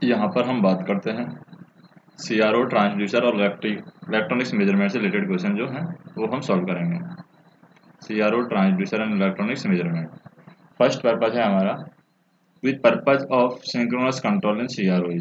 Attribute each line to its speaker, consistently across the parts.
Speaker 1: यहाँ पर हम बात करते हैं CRO ट्रांसड्यूसर और इलेक्ट्रॉनिक्स मेजरमेंट से रिलेटेड क्वेश्चन जो हैं वो हम सॉल्व करेंगे। CRO transducer and electronics measurement. First purpose है हमारा with purpose of synchronous control in CRO।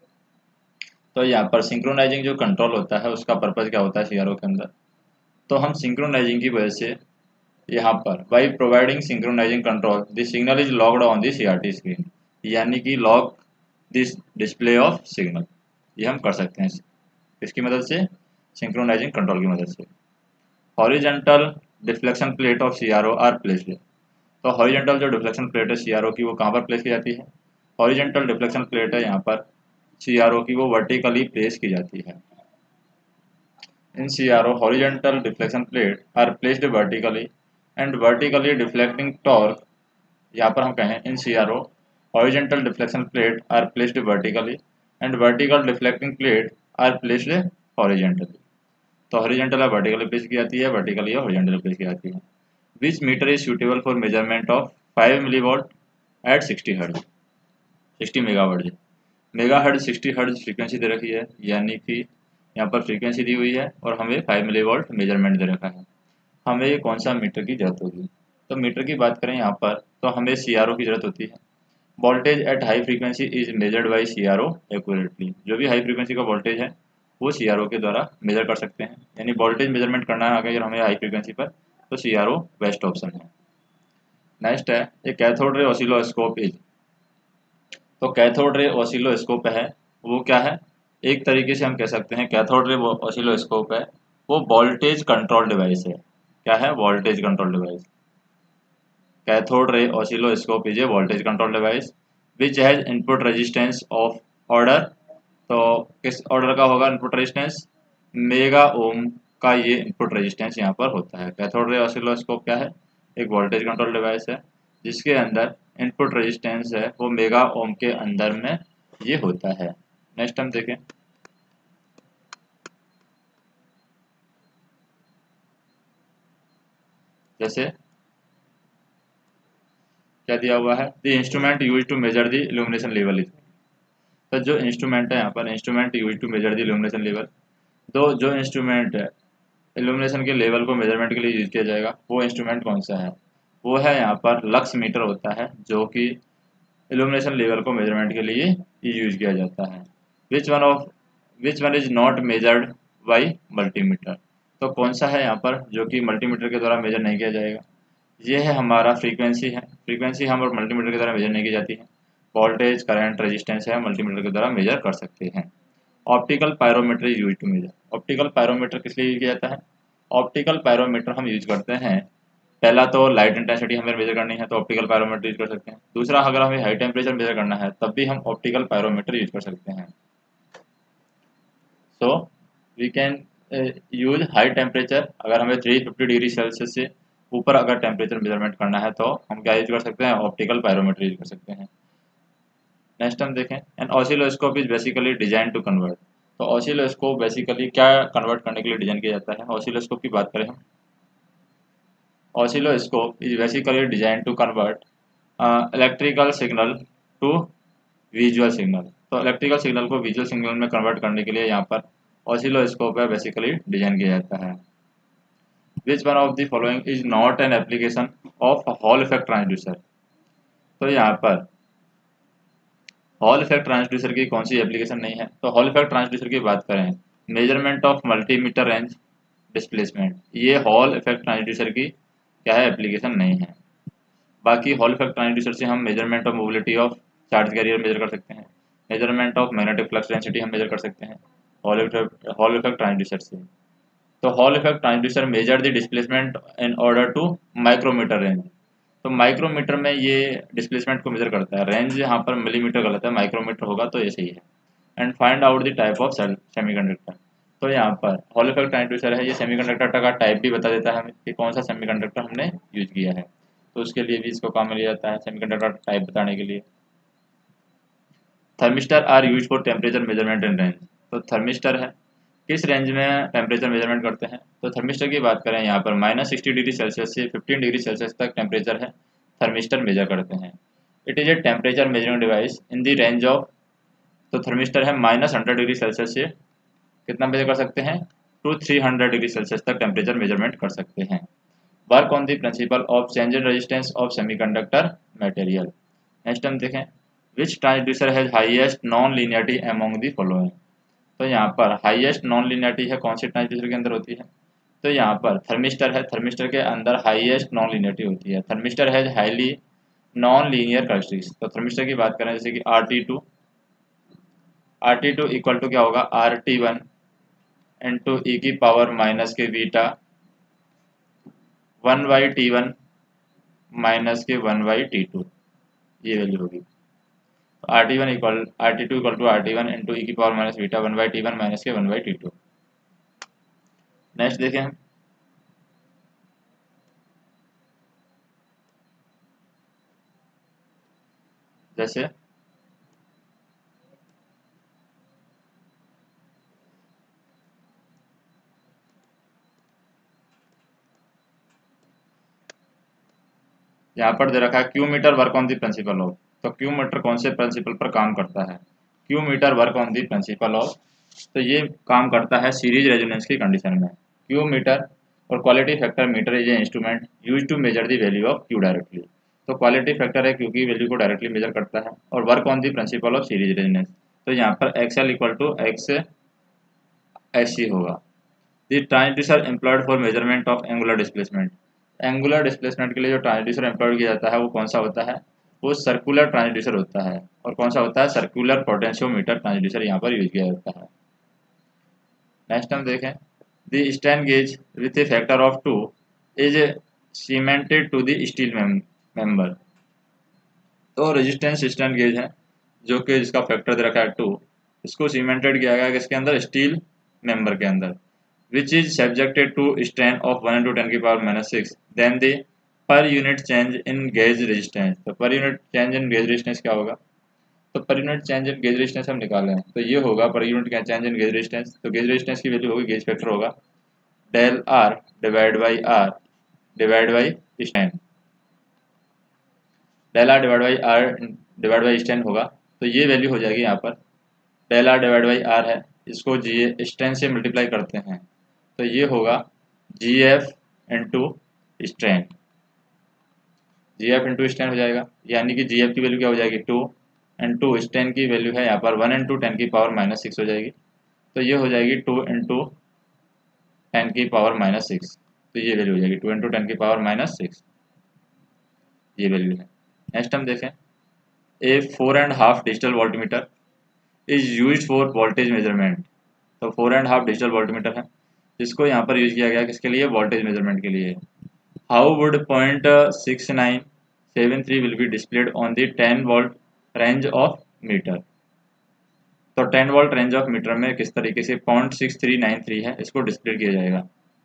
Speaker 1: तो यहाँ पर सिंक्रोनाइजिंग जो कंट्रोल होता है उसका पर्पज क्या होता है CRO के अंदर। तो हम सिंक्रोनाइजिंग की वजह से यहाँ पर by providing synchronising control the signal is locked on the CRT screen, यानी कि lock this display of signal, ये हम कर सकते हैं इसकी मदद से, सिंक्रोनाइजिंग कंट्रोल की मदद से। Horizontal deflection plate of CRO are placed. तो हॉरिजेंटल जो डिफ्लेक्शन प्लेट है CRO की वो कहाँ पर प्लेस की जाती है। हॉरिजेंटल डिफ्लेक्शन प्लेट है यहाँ पर CRO की, वो वर्टिकली प्लेस की जाती है। In CRO horizontal deflection plate are placed vertically and vertically deflecting torque, यहाँ पर हम कहें in CRO horizontal deflection plate are placed vertically and vertical deflecting plate are placed horizontally। तो हॉरिजेंटल या वर्टिकली प्लेस की जाती है, वर्टिकली या हॉरिजेंटली प्लेस की जाती है। Which meter is suitable for measurement of 5 milliwatt at 60 hertz, 60 megahertz. Megahertz 60 hertz frequency दे रखी है, यानी कि यहाँ पर फ्रीक्वेंसी दी हुई है और हमें 5 मिलीवॉल्ट मेजरमेंट दे रखा है। हमें ये कौन सा मीटर की जरूरत होगी। तो मीटर की बात करें यहाँ पर तो हमें CRO की जरूरत होती है। Voltage at high frequency is measured by CRO accurately. जो भी हाई फ्रीक्वेंसी का वोल्टेज है वो CRO के द्वारा मेजर कर सकते हैं, यानी वोल्टेज मेजरमेंट करना है अगर हमें हाई फ्रीक्वेंसी पर तो CRO बेस्ट ऑप्शन है। नेक्स्ट है ये कैथोड रे ऑसिलोस्कोप इज। तो कैथोड रे ऑसिलोस्कोप है वो क्या है, एक तरीके से हम कह सकते हैं कैथोड रे ऑसिलोस्कोप है वो वोल्टेज कंट्रोल डिवाइस है। क्या है, voltage control device. Cathode ray oscilloscope is a voltage control device which has input resistance of order. तो किस ऑर्डर का होगा इनपुट रेजिस्टेंस, मेगा ओम का ये इनपुट रेजिस्टेंस यहाँ पर होता है। कैथोड रे ऑसिलोस्कोप क्या है, एक वोल्टेज कंट्रोल डिवाइस है जिसके अंदर इनपुट रेजिस्टेंस है वो मेगा ओम के अंदर में ये होता है। नेक्स्ट हम देखें, जैसे क्या दिया हुआ है, the instrument use to measure the illumination level. तो जो इंस्ट्रूमेंट है यहाँ पर, instrument use to measure the illumination level, तो जो इंस्ट्रूमेंट है इल्यूमिनेशन के लेवल को मेजरमेंट के लिए यूज किया जाएगा वो इंस्ट्रूमेंट कौन सा है, वो है यहाँ पर लक्स मीटर होता है, जो कि इल्यूमिनेशन लेवल को मेजरमेंट के लिए यूज किया जाता है। Which one is not measured by multimeter. तो कौन सा है यहाँ पर जो कि मल्टीमीटर के द्वारा मेजर नहीं किया जाएगा, ये है हमारा फ्रीक्वेंसी है। फ्रीक्वेंसी हम और मल्टीमीटर के द्वारा मेजर नहीं की जाती है। वोल्टेज करंट रेजिस्टेंस है मल्टीमीटर के द्वारा मेजर कर सकते हैं। Optical pyrometer use to measure. Optical pyrometer किस लिए यूज किया जाता है, ऑप्टिकल पायरोमीटर हम यूज करते हैं, पहला तो लाइट इंटेंसिटी हमें मेजर करनी है तो ऑप्टिकल पायरोमीटर यूज कर सकते हैं। दूसरा अगर हमें हाई टेम्परेचर मेजर करना है तब भी हम ऑप्टिकल पायरोमीटर यूज कर सकते हैं। So we can use high temperature, अगर हमें 350 डिग्री सेल्सियस से ऊपर अगर टेम्परेचर मेजरमेंट करना है तो हम क्या यूज कर सकते हैं, ऑप्टिकल पायरोमीटर यूज कर सकते हैं। नेक्स्ट हम देखें, an oscilloscope is basically design to convert. तो ऑसिलोस्कोप बेसिकली क्या कन्वर्ट करने के लिए डिजाइन किया जाता है। ऑसिलोस्कोप की बात करें हम, oscilloscope is basically design to convert electrical signal to visual signal. तो इलेक्ट्रिकल सिग्नल को विजुअल सिग्नल में कन्वर्ट करने के लिए यहाँ पर ऑसिलोस्कोप है बेसिकली डिजाइन किया जाता है। Which one of the following is not an application of Hall effect transducer. तो यहाँ पर हॉल इफेक्ट ट्रांसड्यूसर की कौन सी एप्लीकेशन नहीं है। तो हॉल इफेक्ट ट्रांसड्यूसर की बात करें, measurement of multimeter range displacement, ये हॉल इफेक्ट ट्रांसड्यूसर की क्या है, एप्लीकेशन नहीं है। बाकी हॉल इफेक्ट ट्रांसड्यूसर से हम measurement of mobility of charge carrier measure कर सकते हैं, measurement of magnetic flux density हम मेजर कर सकते हैं हॉल इफेक्ट ट्रांसड्यूसर से। तो Hall effect transducer measure the displacement in order to micrometer range. तो माइक्रोमीटर में ये डिस्प्लेसमेंट को मेजर करता है, रेंज यहाँ पर मिलीमीटर गलत है, माइक्रोमीटर होगा तो ये सही है। And find out the type of semiconductor. तो यहाँ पर हॉल इफेक्ट ट्रांसड्यूसर है, ये सेमीकंडक्टर का टाइप भी बता देता है हमें कि कौन सा सेमीकंडक्टर हमने यूज किया है, तो उसके लिए भी इसको काम में लिया जाता है सेमीकंडक्टर टाइप बताने के लिए। Thermistor are use for temperature measurement and range. तो थर्मिस्टर है किस रेंज में टेम्परेचर मेजरमेंट करते हैं। तो थर्मिस्टर की बात करें यहाँ पर -60 डिग्री सेल्सियस से 15 डिग्री सेल्सियस तक टेम्परेचर है थर्मिस्टर मेजर करते हैं। It is a temperature measuring device in the range of तो थर्मिस्टर है -100 डिग्री सेल्सियस से कितना मेजर कर सकते हैं, टू 300 डिग्री सेल्सियस तक टेम्परेचर मेजरमेंट कर सकते हैं। Work on the principle of change in resistance of semiconductor material. Next हम देखें, which transducer has highest non linearity among the following. तो यहाँ पर हाईएस्ट नॉन लीनियरिटी है कौन से ट्रांसड्यूसर के अंदर होती है, तो यहाँ पर थर्मिस्टर है, थर्मिस्टर के अंदर हाईएस्ट नॉन लीनियरिटी होती है। Thermistor has highly non linear characteristics. तो थर्मिस्टर की बात करें जैसे कि RT2 इक्वल टू क्या होगा, RT1 इंटू ई की पावर माइनस के बीटा 1/T1 माइनस के 1/T2, ये वैल्यू होगी। RT2 equal to RT1 into e की power minus beta 1/T1 minus के 1/T2। नेक्स्ट देखें हम, जैसे यहाँ पर दे रखा है Q meter work on the principle of. तो क्यू मीटर कौन से प्रिंसिपल पर काम करता है, Q meter work on the principle of, तो ये काम करता है सीरीज रेजोनेंस की कंडीशन में। क्यू मीटर और quality factor meter is a instrument use to measure the value of Q directly. तो क्वालिटी फैक्टर है क्यू की वैल्यू को डायरेक्टली मेजर करता है, और work on the principle of series resonance, तो यहाँ पर XL equal to X SC होगा। The transducer employed for measurement of angular displacement. Angular displacement के लिए जो ट्रांसड्यूसर एम्प्लॉयड किया जाता है वो कौन सा होता है, वो सर्कुलर ट्रांसड्यूसर होता है। और कौन सा होता है, सर्कुलर पोटेंशियोमीटर ट्रांसड्यूसर यहाँ पर यूज किया जाता है। नेक्स्ट हम देखें, the strain gauge with a factor of 2 is cemented to the steel member. तो रेजिस्टेंस स्ट्रेन गेज है जो कि जिसका फैक्टर दे रखा है 2, इसको सीमेंटेड किया गया किसके अंदर, स्टील मेंबर के अंदर, which is subjected to strain of 1 into 10 की power minus 6, then the per unit change in gauge resistance। तो per unit change in gauge resistance क्या होगा, तो per unit change in gauge resistance हम निकाल रहे हैं, तो ये होगा per unit क्या change in gauge resistance। तो gauge resistance की वैल्यू होगी, गेज फैक्टर होगा del R divide by strain, del R divide by strain होगा। तो ये वैल्यू हो जाएगी यहाँ पर del R divide by R है, इसको स्ट्रेन से मल्टीप्लाई करते हैं, तो ये होगा GF into strain, GF into strain हो जाएगा, यानी कि GF की वैल्यू क्या हो जाएगी 2 इंटू स्ट्रेन की वैल्यू है यहाँ पर 1 इंटू 10 की पावर माइनस 6 हो जाएगी। तो ये हो जाएगी 2 इंटू 10 की पावर माइनस 6, तो ये वैल्यू हो जाएगी 2 इंटू 10 की पावर माइनस 6, ये वैल्यू है। नेक्स्ट हम देखें, a 4.5 digital voltmeter is use for voltage measurement. तो 4.5 डिजिटल वोल्टमीटर है जिसको यहाँ पर यूज किया गया किसके लिए, वोल्टेज मेजरमेंट के लिए। How would .6973 will be displayed on the 10 volt range of meter. तो 10 वोल्ट रेंज ऑफ मीटर में किस तरीके से 0.6393 है, इसको डिस्प्ले किया जाएगा।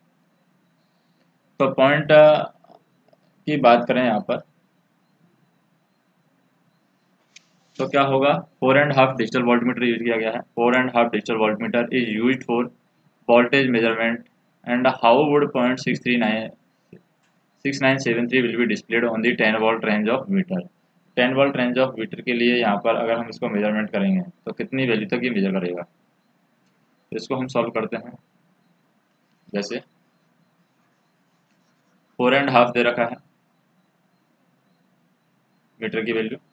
Speaker 1: तो पॉइंट की बात करें यहाँ पर तो क्या होगा, 4.5 डिजिटल वोल्टमीटर यूज किया गया है। 4.5 digital voltmeter is used for voltage measurement, and how would 0.6973 will be displayed on the 10 volt range of meter। 10 volt range of meter के लिए यहाँ पर अगर हम इसको मेजरमेंट करेंगे तो कितनी वैल्यू तक ये मेजर करेगा, तो इसको हम सॉल्व करते हैं। जैसे 4.5 दे रखा है मीटर की वैल्यू,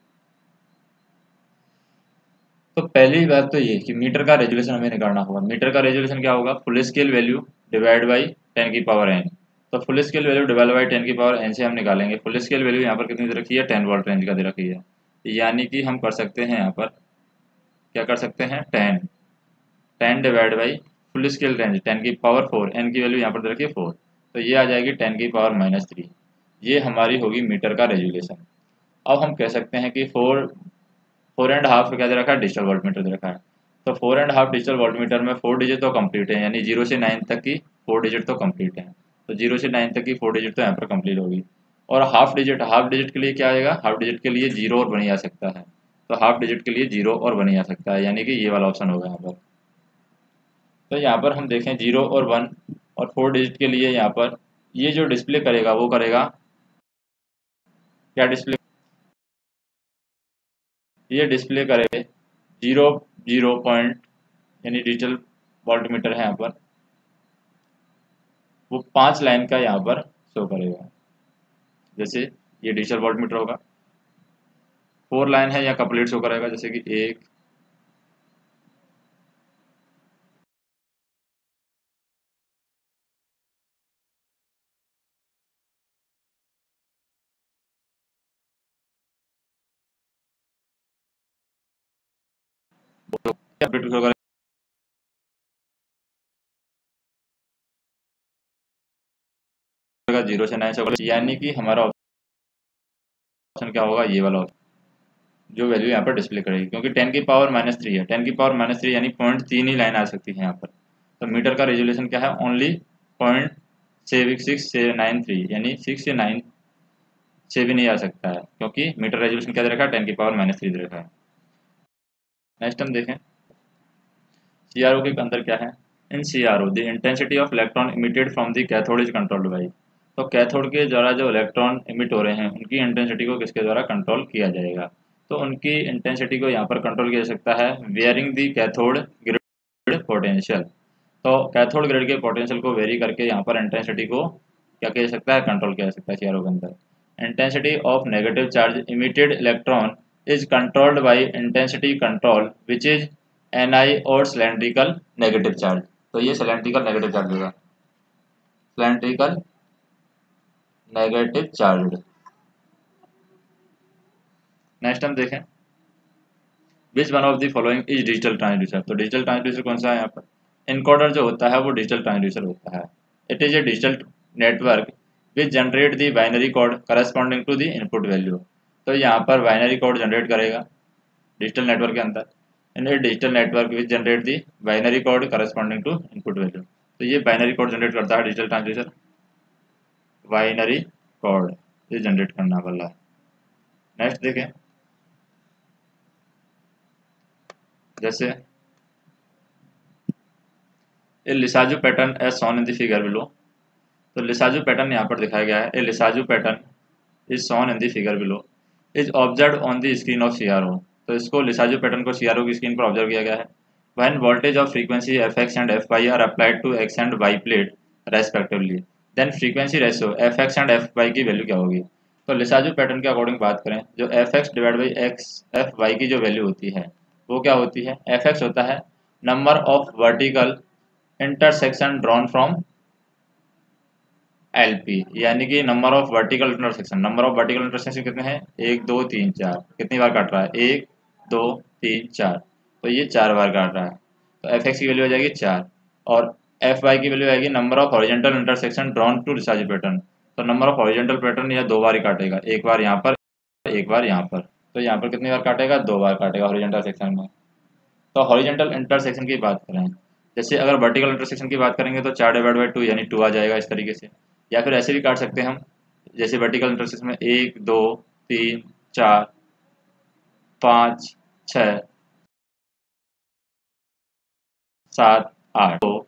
Speaker 1: तो पहली बात तो ये कि मीटर का रेजोल्यूशन हमें निकालना होगा। मीटर का रेजोल्यूशन क्या होगा, full scale value divide by 10 की पावर n। तो full scale value divide by 10 की पावर n से हम निकालेंगे। फुल स्केल वैल्यू यहाँ पर कितनी दे रखी है, 10 वोल्ट रेंज का दे रखी है, यानी कि हम कर सकते हैं यहाँ पर क्या कर सकते हैं, 10 divide by full scale range 10 की पावर 4, n की वैल्यू यहाँ पर दे रखी है 4, तो ये आ जाएगी 10 की पावर माइनस 3। ये हमारी होगी मीटर का रेजोल्यूशन। अब हम कह सकते हैं कि 4.5 क्या दे रखा है, डिजिटल वोल्टमीटर दे रखा है। तो 4.5 डिजिटल वोल्टमीटर में 4 डिजिट तो कंप्लीट है, यानी 0 से 9 तक की 4 डिजिट तो कंप्लीट है। तो 0 से 9 तक की 4 डिजिट तो यहाँ पर कंप्लीट होगी। और हाफ डिजिट के लिए क्या आएगा, हाफ डिजिट के लिए 0 और बन जा सकता है। तो हाफ डिजिट के लिए 0 और बन जा सकता है, यानी कि ये वाला ऑप्शन होगा यहाँ पर। तो यहाँ पर हम देखें 0 और 1 और 4 डिजिट के लिए यहाँ पर ये जो डिस्प्ले करेगा वो करेगा क्या, डिस्प्ले ये डिस्प्ले करे 0 पॉइंट यानी डिजिटल वोल्टमीटर है यहाँ पर, वो 5 लाइन का यहाँ पर शो करेगा। जैसे ये डिजिटल वोल्टमीटर होगा, 4 लाइन है या कपलेट शो करेगा, जैसे कि 1 कपलेट शो करेगा, 0 से 9 शो करेगा, यानी कि हमारा ऑप्शन क्या होगा, ये वाला ऑप्शन जो वैल्यू यहाँ पर डिस्प्ले करेगी, क्योंकि 10 की पावर -3 है, 10 की पावर -3 यानी 0.3 ही लाइन आ सकती है यहाँ पर। तो मीटर का रेजोल्यूशन क्या है, ओनली 0.693 यानी 6 से 9 से भी नहीं आ सकता है, क्योंकि मीटर रेजोल्यूशन क्या दे रखा है, 10 की पावर -3 दे रखा है। नेक्स्ट हम देखें CRO के अंदर क्या है। In CRO the intensity of electron emitted from the cathode is controlled by. तो कैथोड के द्वारा जो इलेक्ट्रॉन इमिट हो रहे हैं उनकी इंटेंसिटी को किसके द्वारा कंट्रोल किया जाएगा। तो उनकी इंटेंसिटी को यहाँ पर कंट्रोल किया जा सकता है varying the cathode grid potential. तो कैथोड ग्रेड के पोटेंशियल को वेरी करके यहाँ पर इंटेंसिटी को क्या किया जा सकता है, कंट्रोल किया जा सकता है CRO के अंदर। Intensity of negative charge emitted electron is controlled by intensity control which is Ni और सिलेंड्रिकल नेगेटिव चार्ज। तो ये सिलेंड्रिकल नेगेटिव चार्ज होगा, सिलेंड्रिकल नेगेटिव चार्ज। नेक्स्ट हम देखें which one of the following is digital transducer. तो digital transducer कौन सा है यहाँ पर, इनकोडर जो होता है वो डिजिटल ट्रांसड्यूसर होता है। It is a digital network which generate the binary code corresponding to the input value. तो यहाँ पर बाइनरी कोड जनरेट करेगा डिजिटल नेटवर्क के अंदर, in a digital network which generate the binary code corresponding to input value. तो ये binary code generate करता है डिजिटल ट्रांसड्यूसर, बाइनरी कोड ये जनरेट करना वाला है। नेक्स्ट देखें जैसे a Lissajous pattern as shown in the figure below. तो लिसाजू पैटर्न यहाँ पर दिखाया गया है, a Lissajous pattern is shown in the figure below is observe on the screen of CRO। तो इसको लिसाजू पैटर्न को CRO की स्क्रीन पर ऑब्जर्व किया गया है। When voltage of frequency fx and fy are applied to x and y plate respectively, then frequency ratio fx and fy की value क्या होगी। तो लिसाजू पैटर्न के अकॉर्डिंग बात करें, जो fx डिवाइड बाई fy की जो वैल्यू होती है वो क्या होती है, fx होता है number of vertical intersection drawn from LP, यानी कि number of vertical intersection. Number of vertical intersection कितने हैं, 1 2 3 4, कितनी बार काट रहा है, 1 2 3 4, तो ये 4 बार काट रहा है। तो fx की वैल्यू हो जाएगी 4 और fy की वैल्यू आएगी number of horizontal intersection drawn to Lissajous pattern. तो नंबर ऑफ हॉरिजॉन्टल पैटर्न यह 2 बार ही काटेगा, एक बार यहाँ पर एक बार यहाँ पर। तो यहाँ पर कितनी बार काटेगा, 2 बार काटेगा हॉरिजॉन्टल सेक्शन में। तो हॉरिजॉन्टल इंटरसेक्शन की बात करें, जैसे अगर वर्टिकल इंटरसेक्शन की बात करेंगे तो 4 डिवाइड बाई 2 यानी 2 आ जाएगा इस तरीके से, या फिर ऐसे भी काट सकते हैं हम, जैसे वर्टिकल इंटरसेक्शन में 1 2 3 4 5 6 7 8 2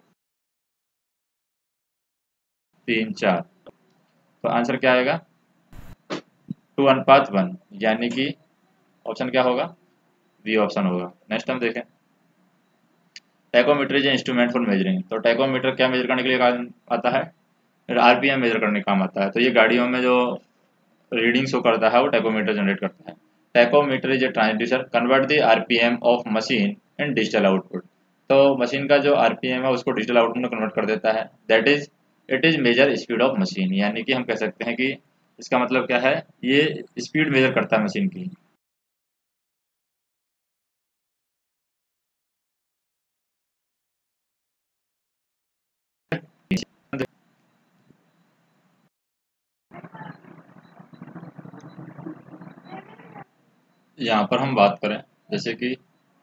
Speaker 1: 3 4। तो आंसर क्या आएगा, 2:1, यानी कि ऑप्शन क्या होगा, बी ऑप्शन होगा। नेक्स्ट हम देखें tachometer is instrument for measuring. तो टैकोमीटर क्या मेजर करने के लिए काम आता है, RPM मेजर करने का काम आता है। तो ये गाड़ियों में जो रीडिंग शो करता है वो टैकोमीटर जनरेट करता है। Tachometer is a transducer convert the RPM of machine in digital output. तो मशीन का जो RPM है उसको डिजिटल आउटपुट में कन्वर्ट कर देता है। That is it is measure speed of machine, यानी कि हम कह सकते हैं कि इसका मतलब क्या है, ये स्पीड मेजर करता है मशीन की। यहाँ पर हम बात करें जैसे कि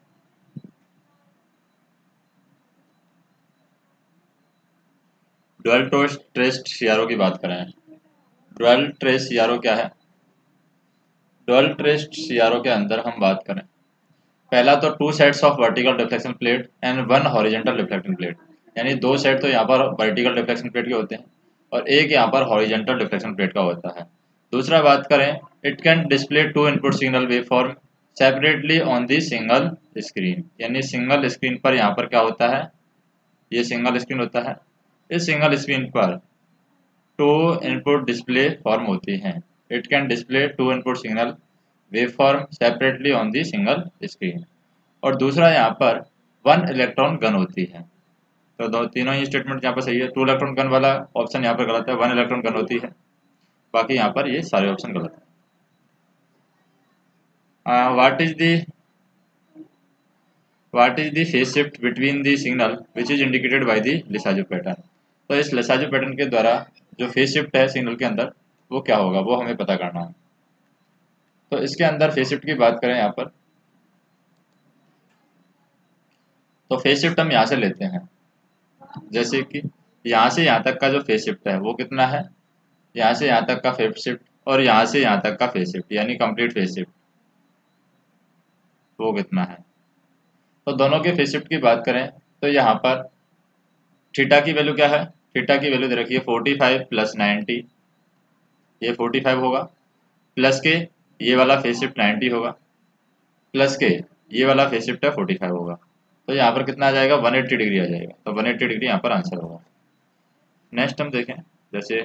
Speaker 1: डुअल ट्रेस्ड CRO की बात करें, डुअल ट्रेस CRO क्या है। डुअल ट्रेस्ड CRO के अंदर हम बात करें, पहला तो 2 sets of vertical deflection plate and 1 horizontal deflecting plate, यानी 2 सेट तो यहाँ पर वर्टिकल डिफ्लेक्शन प्लेट के होते हैं और एक यहाँ पर हॉरिजॉन्टल डिफ्लेक्शन प्लेट का होता है। दूसरा बात करें, it can display 2 input signal wave form separately on the single screen, यानी सिंगल स्क्रीन पर यहाँ पर क्या होता है, ये सिंगल स्क्रीन होता है, इस सिंगल स्क्रीन पर टू इनपुट डिस्प्ले फॉर्म होती हैं। It can display two input signal wave form separately on the single screen. और दूसरा यहाँ पर वन इलेक्ट्रॉन गन होती है। तो दो तीनों ही स्टेटमेंट यहाँ पर सही है। टू इलेक्ट्रॉन गन वाला ऑप्शन यहाँ पर गलत है, वन इलेक्ट्रॉन गन होती है, बाकी यहाँ पर ये सारे ऑप्शन गलत है। What is the phase shift between the signal which is indicated by the Lissajous pattern. तो इस लिसाजो पैटर्न के द्वारा जो फेज शिफ्ट है सिग्नल के अंदर वो क्या होगा, वो हमें पता करना है। तो इसके अंदर फेज शिफ्ट की बात करें यहाँ पर, तो फेज शिफ्ट हम यहाँ से लेते हैं, जैसे कि यहाँ से यहाँ तक का जो फेज शिफ्ट है वो कितना है, यहाँ से यहाँ तक का फेज शिफ्ट और यहाँ से यहाँ तक का फेज शिफ्ट यानी कंप्लीट फेज शिफ्ट वो कितना है। तो दोनों के फेज शिफ्ट की बात करें तो यहाँ पर थीटा की वैल्यू क्या है, थीटा की वैल्यू दे रखी है 45 प्लस 90, ये 45 होगा, प्लस के ये वाला फेज शिफ्ट 90 होगा, प्लस के ये वाला फेज शिफ्ट है 45 होगा। तो यहाँ पर कितना आ जाएगा, 180 डिग्री आ जाएगा। तो 180 डिग्री यहाँ पर आंसर होगा। नेक्स्ट हम देखें, जैसे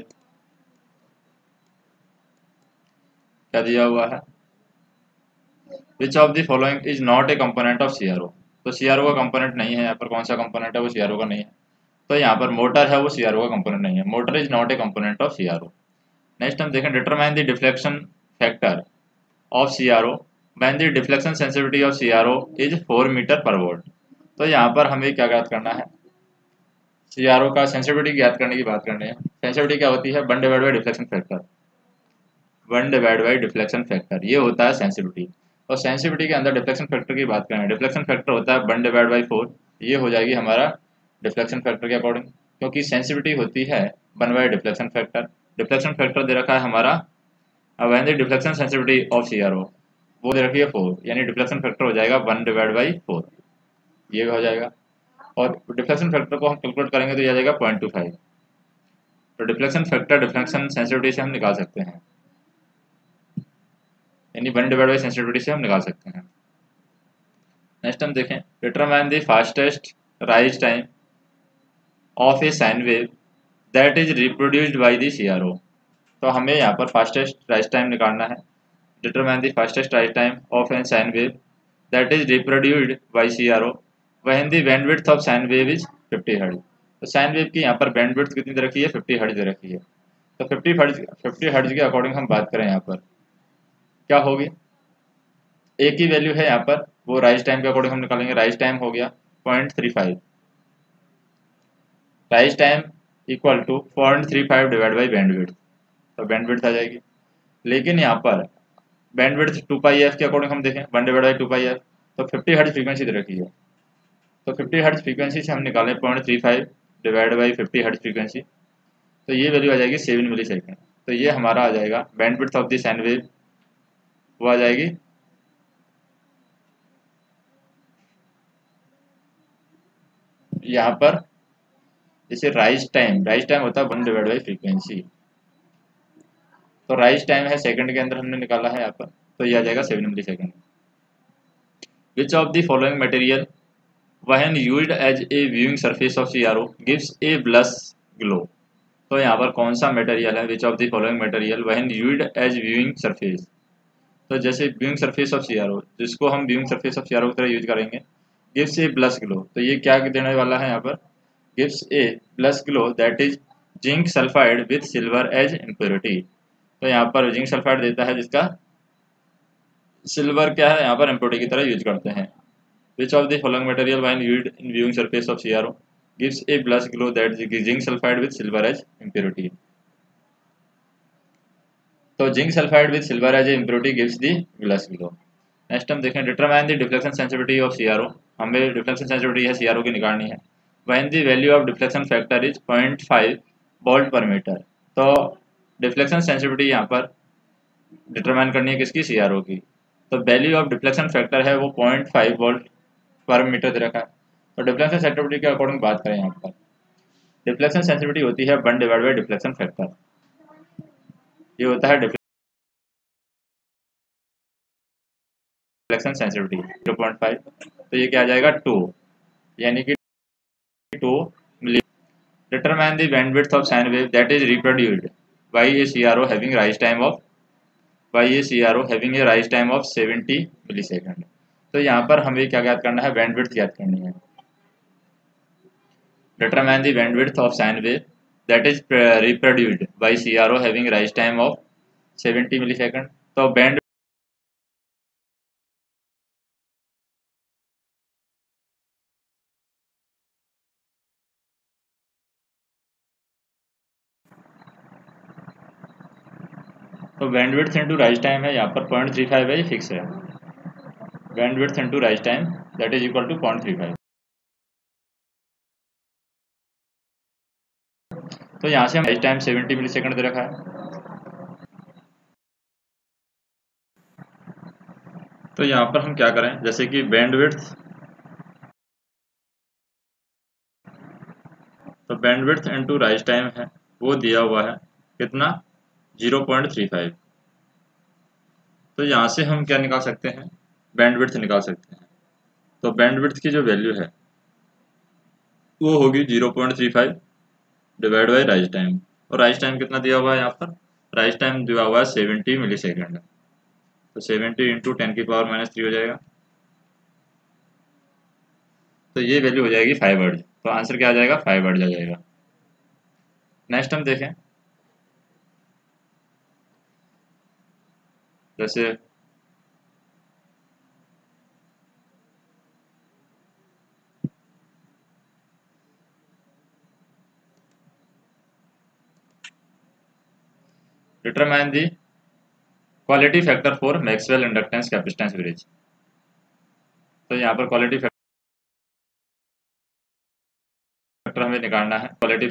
Speaker 1: क्या दिया हुआ है, which of the following is not a component of CRO. तो सीआरओ का कंपोनेंट नहीं है, यहाँ पर कौन सा कंपोनेंट है वो सीआरओ का नहीं है। तो यहाँ पर मोटर है वो सीआरओ का कंपोनेंट नहीं है, motor is not a component of CRO. Next हम देखें, determine the deflection factor of CRO when the deflection sensitivity of CRO is 4 meter per volt. तो यहाँ पर हमें क्या ज्ञात करना है, सीआरओ का सेंसिटिविटी ज्ञात करने की बात करनी है। सेंसिटिविटी क्या होती है, 1 divide by deflection factor, 1 divide by deflection factor ये होता है सेंसिटिविटी। और सेंसिटिविटी के अंदर डिफ्लेक्शन फैक्टर की बात करें, डिफ्लेक्शन फैक्टर होता है 1 डिवाइड बाई 4, ये हो जाएगी हमारा डिफ्लेक्शन फैक्टर के अकॉर्डिंग, क्योंकि सेंसिटिविटी होती है 1 by deflection factor. Deflection factor दे रखा है हमारा, अब when the deflection sensitivity of CRO वो दे रखी है 4, यानी डिफ्लेक्शन फैक्टर हो जाएगा 1 डिवाइड बाई 4, ये हो जाएगा। और डिफ्लेक्शन फैक्टर को हम कैलकुलेट करेंगे तो ये आ जाएगा 0.25। तो डिफ्लेक्शन फैक्टर डिफ्लेक्शन सेंसिटिविटी से हम निकाल सकते हैं, यानी 1 डिवाइड बाई सेंसिटिविटी से हम निकाल सकते हैं। नेक्स्ट हम देखें, determine the fastest rise time of a sine wave that is reproduced by the CRO. तो हमें यहाँ पर फास्टेस्ट राइज टाइम निकालना है। Determine the fastest rise time of an sine wave that is reproduced by CRO when the bandwidth of sine wave is 50 hertz. तो sine wave की यहाँ पर बैंडविड्थ कितनी दे रखी है, 50 हर्ट्ज दे रखी है। तो 50 हर्ट्ज के अकॉर्डिंग हम बात करें यहाँ पर क्या होगी, एक ही वैल्यू है यहाँ पर, वो राइज टाइम के अकॉर्डिंग हम निकालेंगे। राइज टाइम हो गया 0.35, rise time equal to 0.35 divide by bandwidth, तो बैंडविड्थ आ जाएगी। लेकिन यहाँ पर बैंडविड्थ 2πf के अकॉर्डिंग हम देखें 1 डिवाइड बाई 2πf, तो 50 हर्ट्ज फ्रीक्वेंसी दे रखी है। तो 50 हर्ट्ज फ्रीक्वेंसी से हम निकालें 0.35 डिवाइड बाई 50 हर्ट्ज फ्रीक्वेंसी, तो ये वैल्यू आ जाएगी 7 मिली सेकेंड। तो ये हमारा आ जाएगा bandwidth of the sine wave, वो आ जाएगी यहाँ पर, जैसे राइज टाइम होता है 1 डिवाइड बाई फ्रीक्वेंसी, तो राइज टाइम है सेकंड के अंदर हमने निकाला है यहाँ पर, तो ये आ जाएगा 7 millisecond. Which of the following material when used as a viewing surface of CRO gives a bluish glow. तो यहाँ पर कौन सा मटेरियल है, which of the following material when used as viewing surface. तो जैसे व्यूइंग सरफेस ऑफ सीआरओ, जिसको हम व्यूइंग सरफेस ऑफ सीआरओ की तरह यूज करेंगे, गिव्स ए ब्लस ग्लो, तो ये क्या देने वाला है यहाँ पर, gives a plus glow that is zinc sulphide with silver as impurity. तो यहाँ पर जिंक सल्फाइड देता है जिसका सिल्वर क्या है यहाँ पर इम्प्योरिटी की तरह यूज करते हैं। Which of the following material when used in viewing surface of CRO gives a plus glow that zinc sulphide with silver as impurity. तो zinc sulphide with silver as impurity gives the bluish glow. Next हम देखें, determine the deflection sensitivity of CRO. हमें deflection sensitivity है CRO की निकालनी है। When the value of deflection factor is 0.5 volt per meter. तो deflection sensitivity यहाँ पर डिटरमाइन करनी है किसकी, सीआरओ की। तो वैल्यू ऑफ डिफ्लेक्शन फैक्टर है वो 0.5 वोल्ट पर मीटर दे रखा है। तो डिफ्लेक्शन सेंसिटिविटी के अकॉर्डिंग बात करें यहाँ पर, डिफ्लेक्शन सेंसिटिविटी होती है 1 डिवाइड बाई डिफ्लेक्शन फैक्टर, ये होता है रिफ्लेक्शन सेंसिटिविटी 0.5, तो ये क्या आ जाएगा 2, यानी कि 2 milli. Determine the bandwidth of sine wave that is reproduced by a CRO having rise time of by a CRO having a rise time of 70 millisecond. तो यहाँ पर हमें क्या ज्ञात करना है, बैंडविड्थ ज्ञात करनी है। Determine the bandwidth of sine wave that is reproduced by CRO having rise time of 70 millisecond. तो बैंड तो बैंडविड्थ इनटू राइज टाइम है यहाँ पर 0.35 है, ये फिक्स है। Bandwidth into rise time that is equal to 0.35। तो यहाँ से हम राइज टाइम 70 मिलीसेकंड दे रखा है। तो यहाँ पर हम क्या करें, जैसे कि बैंडविड्थ इनटू राइज टाइम है वो दिया हुआ है कितना, 0.35। तो यहाँ से हम क्या निकाल सकते हैं, बैंडविड्थ निकाल सकते हैं। तो बैंडविड्थ की जो वैल्यू है वो होगी 0.35 डिवाइड बाई राइज टाइम। और राइज टाइम कितना दिया हुआ है यहाँ पर, राइज टाइम दिया हुआ है 70 मिलीसेकंड। तो 70 इंटू 10⁻³ हो जाएगा। तो ये वैल्यू हो जाएगी 5 हर्ट्ज। तो आंसर क्या आ जाएगा, 5 हर्ट्ज आ जाएगा। नेक्स्ट हम देखें, जैसे determine the quality factor for Maxwell inductance capacitance bridge. तो यहाँ पर क्वालिटी फैक्टर हमें निकालना है। Quality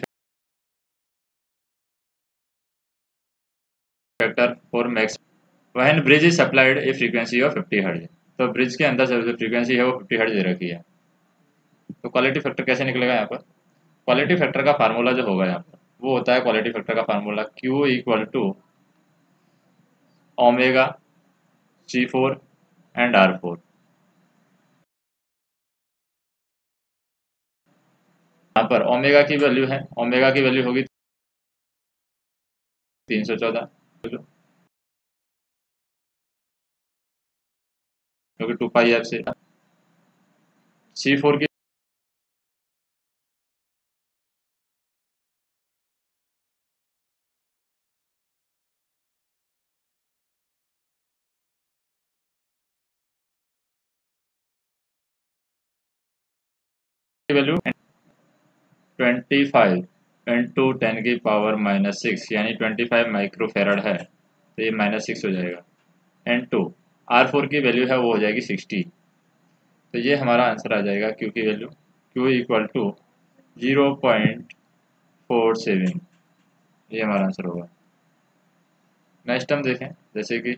Speaker 1: factor for max when bridge is supplied a frequency of 50 hertz. तो ब्रिज के अंदर जो फ्रीक्वेंसी है वो 50 हर्ट्ज दे रखी है। तो क्वालिटी फैक्टर कैसे निकलेगा, यहाँ पर क्वालिटी फैक्टर का फार्मूला जो होगा यहाँ पर वो होता है, क्वालिटी फैक्टर का formula Q equal to omega C4 and R4। यहाँ पर ओमेगा की वैल्यू है, ओमेगा की वैल्यू होगी 314, क्योंकि 2πf से। C4 की वैल्यू 25 इंटू 10⁻⁻6 यानी 25 माइक्रोफेराड है, तो ये -6 हो जाएगा। इंटू R4 की वैल्यू है वो हो जाएगी 60। तो ये हमारा आंसर आ जाएगा Q की वैल्यू, Q इक्वल टू 0.47, ये हमारा आंसर होगा। नेक्स्ट हम देखें, जैसे कि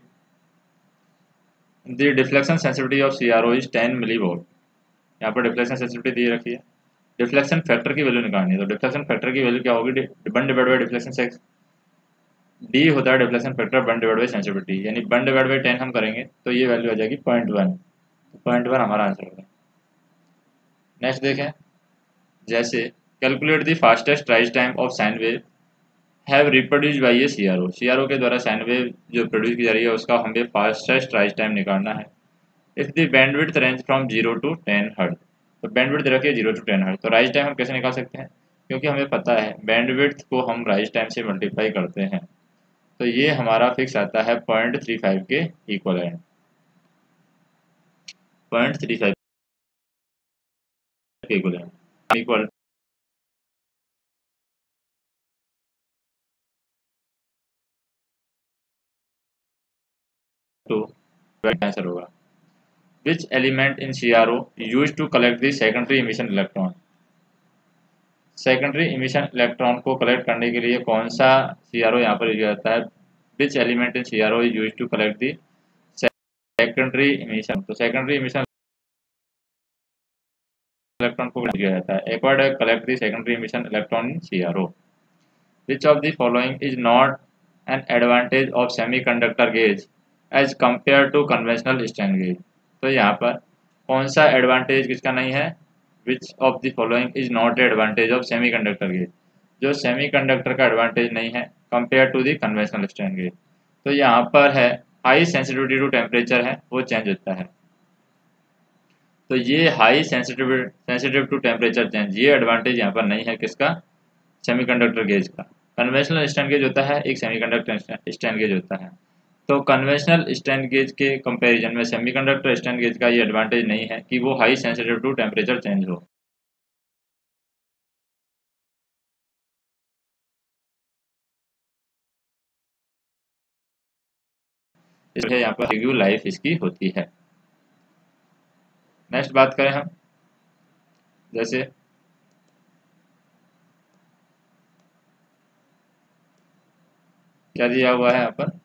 Speaker 1: the deflection sensitivity of CRO is 10 millivolt. यहाँ पर डिफ्लेक्शन सेंसिटिविटी दी रखी है। डिफ्लेक्शन फैक्टर की वैल्यू निकालनी है। तो डिफ्लेक्शन फैक्टर की वैल्यू क्या होगी, 1 डिवाइड बाई डिफ्लेक्शन सेक्स डी होता है deflection factor 1 divide by sensitivity, यानी 1 डिवाइड बाई 10 हम करेंगे तो ये वैल्यू आ जाएगी 0.1। 0.1 हमारा आंसर होगा। नेक्स्ट देखें, जैसे calculate the fastest rise time of sine wave have reproduced by a CRO. CRO के द्वारा साइन वेव जो प्रोड्यूस की जा रही है उसका हमें फास्टेस्ट राइज टाइम निकालना है। If the bandwidth range from 0 to 10 hertz. तो बैंडविड्थ रखिए 0 टू 10 हर्ट्ज। तो राइज टाइम हम कैसे निकाल सकते हैं, क्योंकि हमें पता है बैंडविड्थ को हम राइज टाइम से मल्टीप्लाई करते हैं। तो ये हमारा फिक्स आता है 0.35 के इक्वल है, 0.35 के इक्वल है, इक्वल टू आंसर होगा। Which element in CRO use to collect the secondary emission electron. Secondary emission electron को कलेक्ट करने के लिए कौन सा CRO यहाँ पर यूज जाता है। Which element in CRO use to collect the secondary emission. तो सेकेंडरी इमिशन इलेक्ट्रॉन को दिया जाता है। Acquired collect the secondary emission electron in CRO। Which of the following is not an advantage of semiconductor gauge as compare to conventional strain gauge. तो यहाँ पर कौन सा एडवांटेज किसका नहीं है, which of the following is not advantage of semiconductor gauge, जो semiconductor का एडवांटेज नहीं है compare to the conventional strain gauge. तो यहाँ पर है हाई सेंसिटिविटी टू टेम्परेचर है वो चेंज होता है, तो ये high sensitive to temperature change, ये एडवांटेज यहाँ पर नहीं है किसका, सेमीकंडक्टर गेज का। कन्वेंशनल स्ट्रेन गेज होता है एक सेमीकंडक्टर स्ट्रेन गेज होता है, तो कन्वेंशनल स्ट्रेन गेज के कंपैरिजन में सेमीकंडक्टर स्ट्रेन गेज का ये एडवांटेज नहीं है कि वो high sensitive to temperature change हो। इसलिए यहाँ पर रिव्यू लाइफ इसकी होती है। नेक्स्ट बात करें हम, जैसे क्या दिया हुआ है यहाँ पर,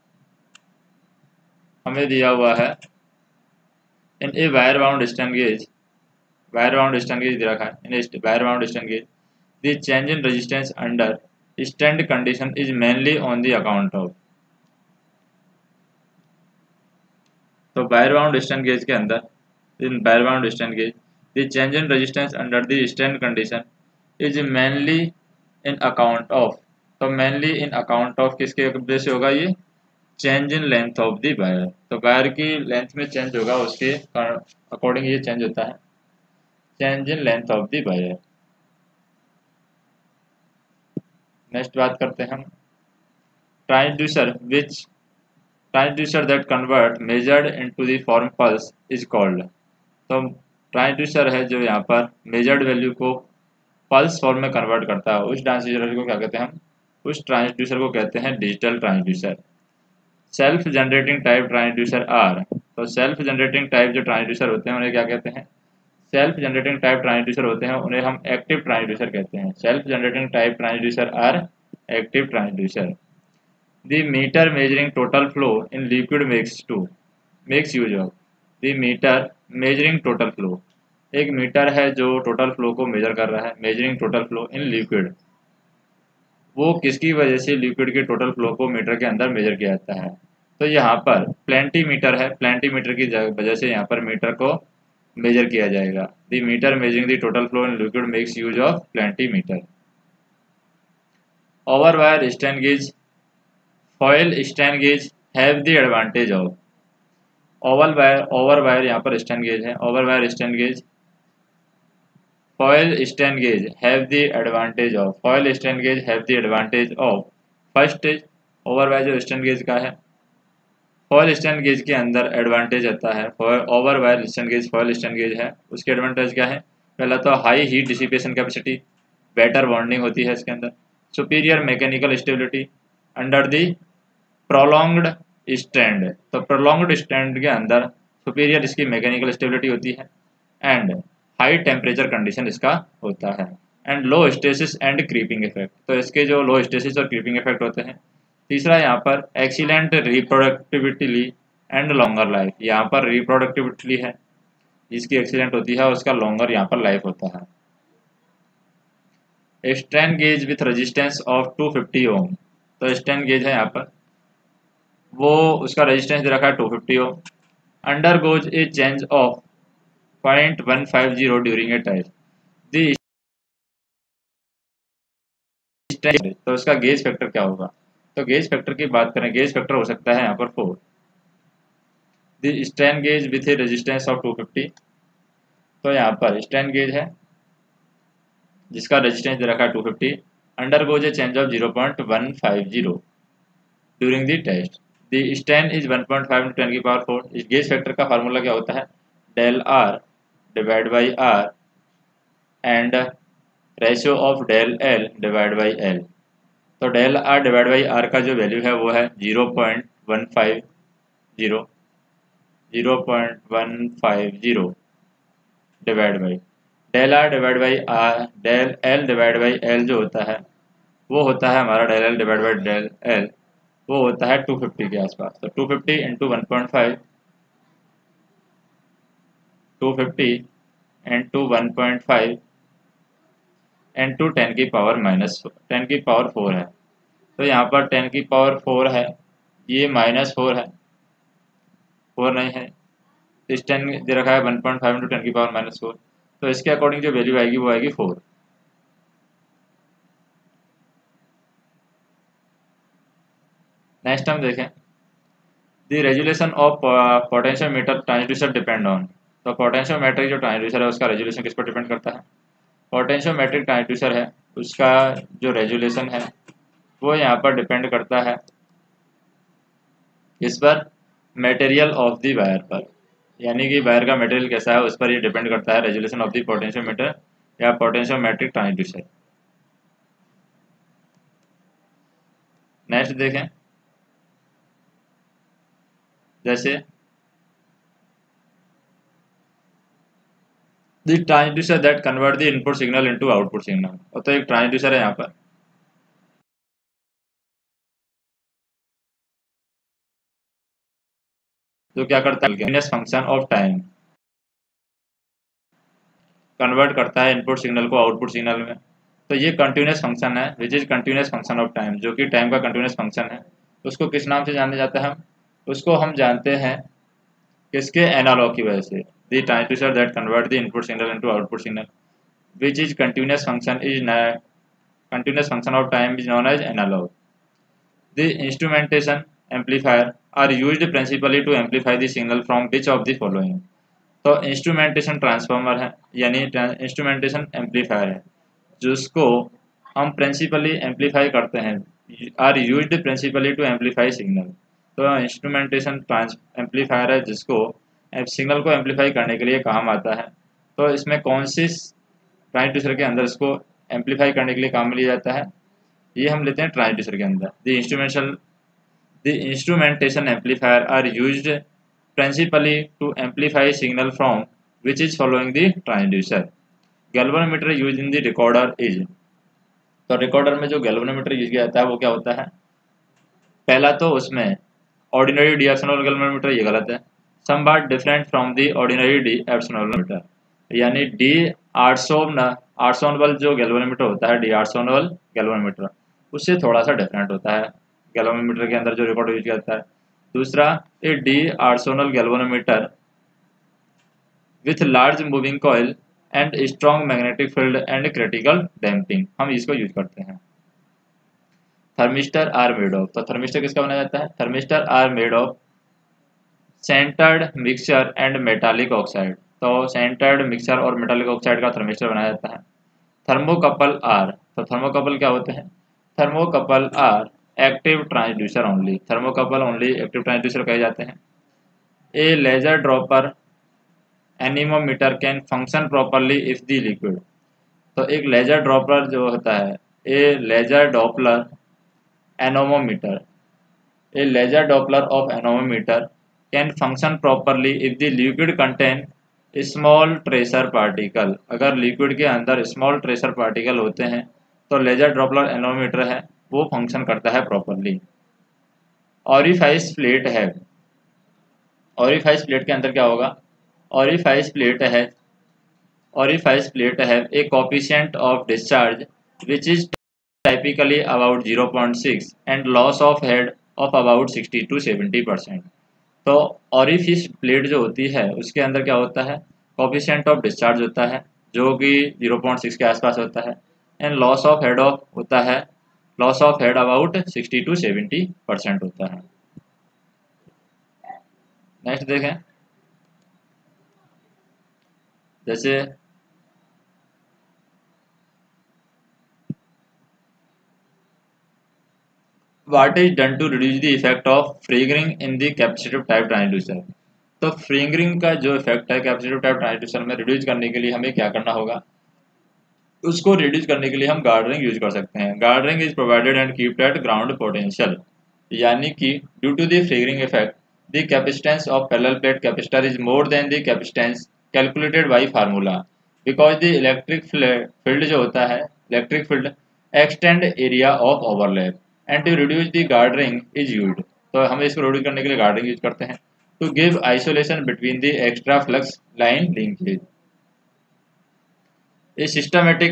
Speaker 1: हमें दिया हुआ है in a wire bound strain gauge, wire bound strain gauge दे रखा है, in wire bound strain gauge the change in resistance under stand condition is mainly on the account of, तो वायर बाउंड स्ट्रेन गेज के अंदर, in wire bound strain gauge the change in resistance under the stand condition is mainly in account of, तो mainly in account of किसके वजह से होगा, ये change in length of the wire, तो wire की लेंथ में चेंज होगा उसके अकॉर्डिंग ये चेंज होता है, change in length of the wire. Next बात करते हैं हम, transducer which transducer that convert measured into the form pulse is called, तो ट्रांसड्यूसर है जो यहाँ पर मेजर्ड वैल्यू को पल्स फॉर्म में कन्वर्ट करता है, उस ट्रांसड्यूसर को क्या कहते हैं हम, उस ट्रांसड्यूसर को कहते हैं digital transducer. Self generating type transducer are, तो सेल्फ जनरेटिंग टाइप जो ट्रांसड्यूसर होते हैं उन्हें क्या कहते हैं, सेल्फ जनरेटिंग टाइप ट्रांसड्यूसर होते हैं उन्हें हम एक्टिव ट्रांसड्यूसर कहते हैं। Self generating type transducer are active transducer. The meter measuring total flow in liquid makes use of, the meter measuring total flow, एक मीटर है जो टोटल फ्लो को मेजर कर रहा है, measuring total flow in liquid, वो किसकी वजह से लिक्विड के टोटल फ्लो को मीटर के अंदर मेजर किया जाता है, तो यहाँ पर प्लेंटीमीटर है, प्लेंटीमीटर की वजह से यहाँ पर मीटर को मेजर किया जाएगा। The meter measuring the total flow in liquid makes use of planimeter. Over wire strain gauge, foil strain gauge have the advantage of, over wire यहाँ पर स्ट्रेन गेज है, over wire strain gauge foil strain gauge have the advantage of, foil strain gauge have the advantage of, first is over wire जो strain gauge का है, foil strain gauge के अंदर advantage आता है, over wire strain gauge foil strain gauge है उसके advantage क्या है, पहला तो high heat dissipation capacity, better bonding होती है इसके अंदर, superior mechanical stability under the prolonged strand, तो प्रोलॉन्ग्ड स्ट्रैंड के अंदर सुपीरियर इसकी मैकेनिकल स्टेबिलिटी होती है, एंड हाई टेम्परेचर कंडीशन इसका होता है, and low hysteresis and creeping effect, तो इसके जो लो स्टेसिस और क्रीपिंग इफेक्ट होते हैं। तीसरा यहाँ पर excellent reproductivity and longer life, यहाँ पर रिप्रोडक्टिविटी है जिसकी एक्सीलेंट होती है, उसका लॉन्गर यहाँ पर लाइफ होता है। Strain gauge with resistance of 250 ohm, तो स्ट्रेन गेज है यहाँ पर, वो उसका रेजिस्टेंस दे रखा है 250 ohm, under goes a change of 0.150 during a time, तो उसका गेज फैक्टर क्या होगा, तो गेज फैक्टर की बात करें, गेज फैक्टर हो सकता है यहाँ पर 4। The strain gauge with a resistance of 250, तो यहाँ पर स्ट्रेन गेज है जिसका रेजिस्टेंस दे रखा है 250, under goes a change of 0.150 during the test, the strain is 1.5 × 10⁴। इस गेज फैक्टर का फार्मूला क्या होता है, del R divide by R and ratio of del L divide by L, तो del R divide by R का जो value है वो है 0.150 divide by del R divide by R, del L divide by L जो होता है वो होता है हमारा del L divide by del L, वो होता है 250 के आसपास, तो 250 इंटू 1.5, 250 इंटू 1.5 इंटू 10⁻⁻4 है, तो यहाँ पर 10⁻⁴ है, ये -4 है, 4 नहीं है, इस 10 दे रखा है 1.5 इंटू 10⁻⁻4, तो इसके अकॉर्डिंग जो वैल्यू आएगी वो आएगी 4। नेक्स्ट हम देखें, the resolution of potentiometer transducer depend on. तो पोटेंशियोमेट्रिक जो ट्रांसड्यूसर है उसका रेजुलेशन किस पर डिपेंड करता है? पोटेंशियोमेट्रिक ट्रांसड्यूसर है उसका जो रेजुलेशन है वो यहाँ पर डिपेंड करता है इस पर, मटेरियल ऑफ द वायर पर, यानी कि वायर का मटेरियल कैसा है उस पर ये डिपेंड करता है रेजुलेशन ऑफ द पोटेंशियोमीटर या पोटेंशियोमेट्रिक ट्रांसड्यूसर। नेक्स्ट देखें, जैसे the transducer that convert the input signal into output signal. और तो एक ट्रांसड्यूसर है यहाँ पर, जो क्या करता है फंक्शन ऑफ टाइम कन्वर्ट करता है इनपुट सिग्नल को आउटपुट सिग्नल में। तो ये कंटिन्यूस फंक्शन है which is continuous function of time, जो कि टाइम का कंटिन्यूस फंक्शन है। उसको किस नाम से जाने जाता है? हम उसको हम जानते हैं किसके एनालॉग की वजह से, the transducer that convert the input signal into output signal which is continuous function is continuous function of time is known as analog. The instrumentation amplifier are used principally to amplify the signal from which of the following। तो instrumentation transformer है यानी instrumentation amplifier है जिसको हम principally amplify करते हैं, are used principally to amplify signal. तो instrumentation amplifier है जिसको सिग्नल को एम्पलीफाई करने के लिए काम आता है। तो इसमें कौन सी ट्रांसड्यूसर के अंदर इसको एम्पलीफाई करने के लिए काम में लिया जाता है? ये हम लेते हैं ट्रांसड्यूसर के अंदर। The instrumentation amplifier are used principally to amplify signal from which is following the transducer. Galvanometer use in the recorder is. तो रिकॉर्डर में जो गैल्वेनोमीटर यूज किया जाता है वो क्या होता है? पहला तो उसमें ऑर्डिनरी डी एक्सनल गैल्वेनोमीटर, ये गलत है। Somewhat different from the ordinary D Arsonval, यानी डी आर्सोनवल जो गैल्वेनोमीटर होता है, डी आर्सोनवल गैल्वेनोमीटर उससे थोड़ा सा डिफरेंट होता है गैल्वेनोमीटर के अंदर जो रिकॉर्ड यूज किया जाता है। दूसरा, a D Arsonval galvanometer with large moving coil and strong magnetic field and critical damping, हम इसको यूज करते हैं। Thermistor are made of. तो थर्मिस्टर किसका बनाया जाता है? Thermistor are made of sintered mixture and metallic oxide. तो सेंटर्ड मिक्सचर और मेटालिक ऑक्साइड का थर्मिस्टर बनाया जाता है। Thermocouple are. तो थर्मोकपल क्या होते हैं? Thermocouple are active transducer only. Thermocouple only active transducer कहे जाते हैं। A laser Doppler anemometer can function properly if the liquid. तो एक लेजर ड्रॉपर जो होता है, a laser Doppler anemometer, a laser doppler of anemometer can function properly if the liquid contain small tracer particle। अगर लिक्विड के अंदर small tracer particle होते हैं तो लेजर ड्रॉपलर एनोमीटर है वो फंक्शन करता है प्रॉपरली। ऑरिफाइस प्लेट है। ऑरिफाइस प्लेट के अंदर क्या होगा? ऑरिफाइस प्लेट है a coefficient of discharge which is typically about 0.6 and loss of head of about 60 to 70%। तो ऑरिफिस प्लेट जो होती है उसके अंदर क्या होता है? कोफिशिएंट ऑफ डिस्चार्ज होता है जो कि 0.6 के आसपास होता है, and loss of head of होता है, loss of head about 60 to 70% होता है। नेक्स्ट देखें, जैसे what is done to reduce the effect of फ्रिंगरिंग in the capacitive type transducer। तो फ्रिंगरिंग का जो इफेक्ट है कैपेसिटिव टाइप ट्रांसड्यूसर में रिड्यूस करने के लिए हमें क्या करना होगा? उसको रिड्यूस करने के लिए हम गार्ड रिंग यूज कर सकते हैं। Guard ring is provided and kept at ground potential, यानी कि due to the fringing effect the capacitance of parallel plate capacitor is more than the capacitance calculated by formula because the electric field जो होता है, electric field extend area of overlap and to reduce the guard ring is used. तो हम इसको reduce करने के लिए guard ring use करते हैं to give isolation between the extra flux line linkage. A systematic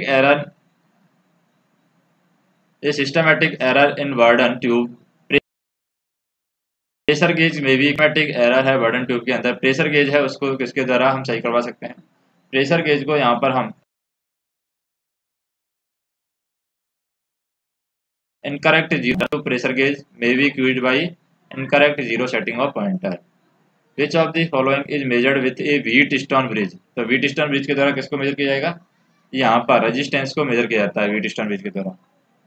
Speaker 1: error in Warden tube pressure gauge में भी मैटिक एरर है बर्डन ट्यूब के अंदर। प्रेशर गेज है उसको किसके द्वारा हम सही करवा सकते हैं? प्रेशर गेज को यहाँ पर हम इनकरेक्ट जीरो प्रेशर गेज में be cued by incorrect zero setting of pointer. Which of the following is measured with a Wheatstone bridge? तो व्हीट स्टोन ब्रिज के द्वारा किसको मेजर किया जाएगा? यहाँ पर रेजिस्टेंस को मेजर किया जाता है व्हीट स्टोन ब्रिज के द्वारा।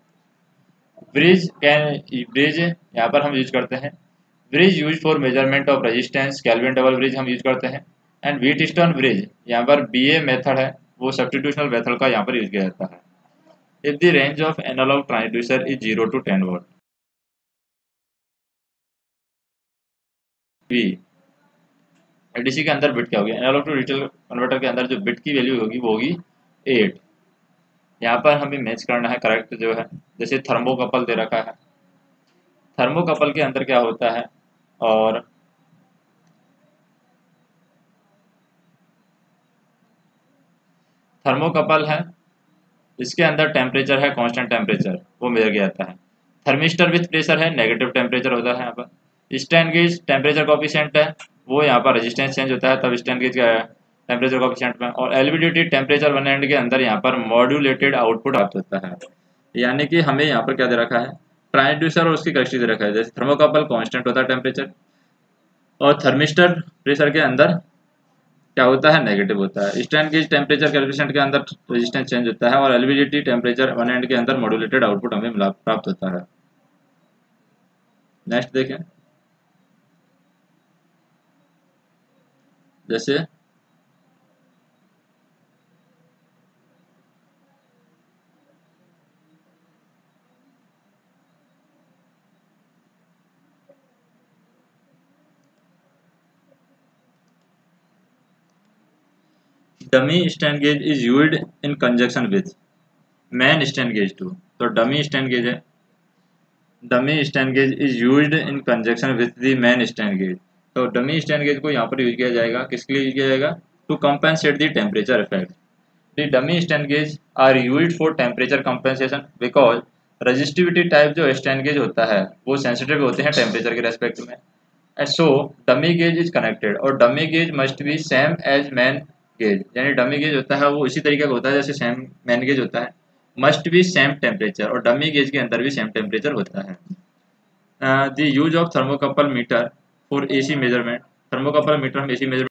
Speaker 1: ब्रिज यहाँ पर हम यूज करते हैं। Bridge use for measurement of resistance Kelvin double bridge हम यूज करते हैं। एंड व्हीट स्टोन ब्रिज यहाँ पर BA मेथड है, वो सब्स्टिट्यूशनल मेथड का यहाँ पर यूज किया जाता है। If the range of analogue transducer is 0 to 10 volt, we ADC के अंदर बिट क्या होगी? एनालॉग टू डिजिटल कन्वर्टर के अंदर जो बिट की वैल्यू होगी वो होगी 8। यहाँ पर हमें मैच करना है करेक्ट जो है, जैसे थर्मोकपल दे रखा है। थर्मोकपल के अंदर क्या होता है? और थर्मोकपल है, इसके अंदर टेम्परेचर है कांस्टेंट टेम्परेचर, वो मेजर किया जाता है। थर्मिस्टर विथ प्रेशर है, नेगेटिव टेम्परेचर होता है यहाँ पर। स्टैंड गेज टेम्परेचर कोफिशिएंट है, वो यहाँ पर रेजिस्टेंस चेंज होता है तब स्टैंड गेज का टेम्परेचर कोफिशिएंट में। और LVDT टेम्परेचर वन एंड के अंदर यहाँ पर मॉड्यूलेटेड आउटपुट प्राप्त होता है। यानी कि हमें यहाँ पर क्या दे रखा है? ट्रांसड्यूसर और उसकी कैरेक्टरिस्टिक दे रखा है। जैसे थर्मोकपल कांस्टेंट होता है टेम्परेचर, और थर्मिस्टर प्रेशर के अंदर क्या होता है? नेगेटिव होता है। स्टैंड गेज टेम्परेचर कैलकुलेशन के अंदर रेजिस्टेंस चेंज होता है, और LVDT टेम्परेचर वन एंड के अंदर मॉड्यूलेटेड आउटपुट हमें प्राप्त होता है। नेक्स्ट देखें, जैसे dummy stand gauge is used in conjunction with main stand gauge to. तो डमी स्टैंड गेज है, dummy stand gauge is used in conjunction with the main stand gauge. तो डमी स्टैंड गेज को यहाँ पर use किया जाएगा, किसके लिए यूज किया जाएगा? To compensate the temperature effect. The dummy stand gauge are used for temperature compensation because resistivity type जो स्टैंड गेज होता है वो सेंसिटिव होते हैं टेम्परेचर के रेस्पेक्ट में। So dummy gauge is connected, और dummy gauge must be same as main gauge. यानी डमी गेज होता है वो इसी तरीके का होता है जैसे सेम मैन गेज होता है। मस्ट बी सेम टेम्परेचर, और डमी गेज के अंदर भी सेम टेम्परेचर होता है। The use of thermocouple meter for AC measurement. Thermocouple meter हम AC मेजरमेंट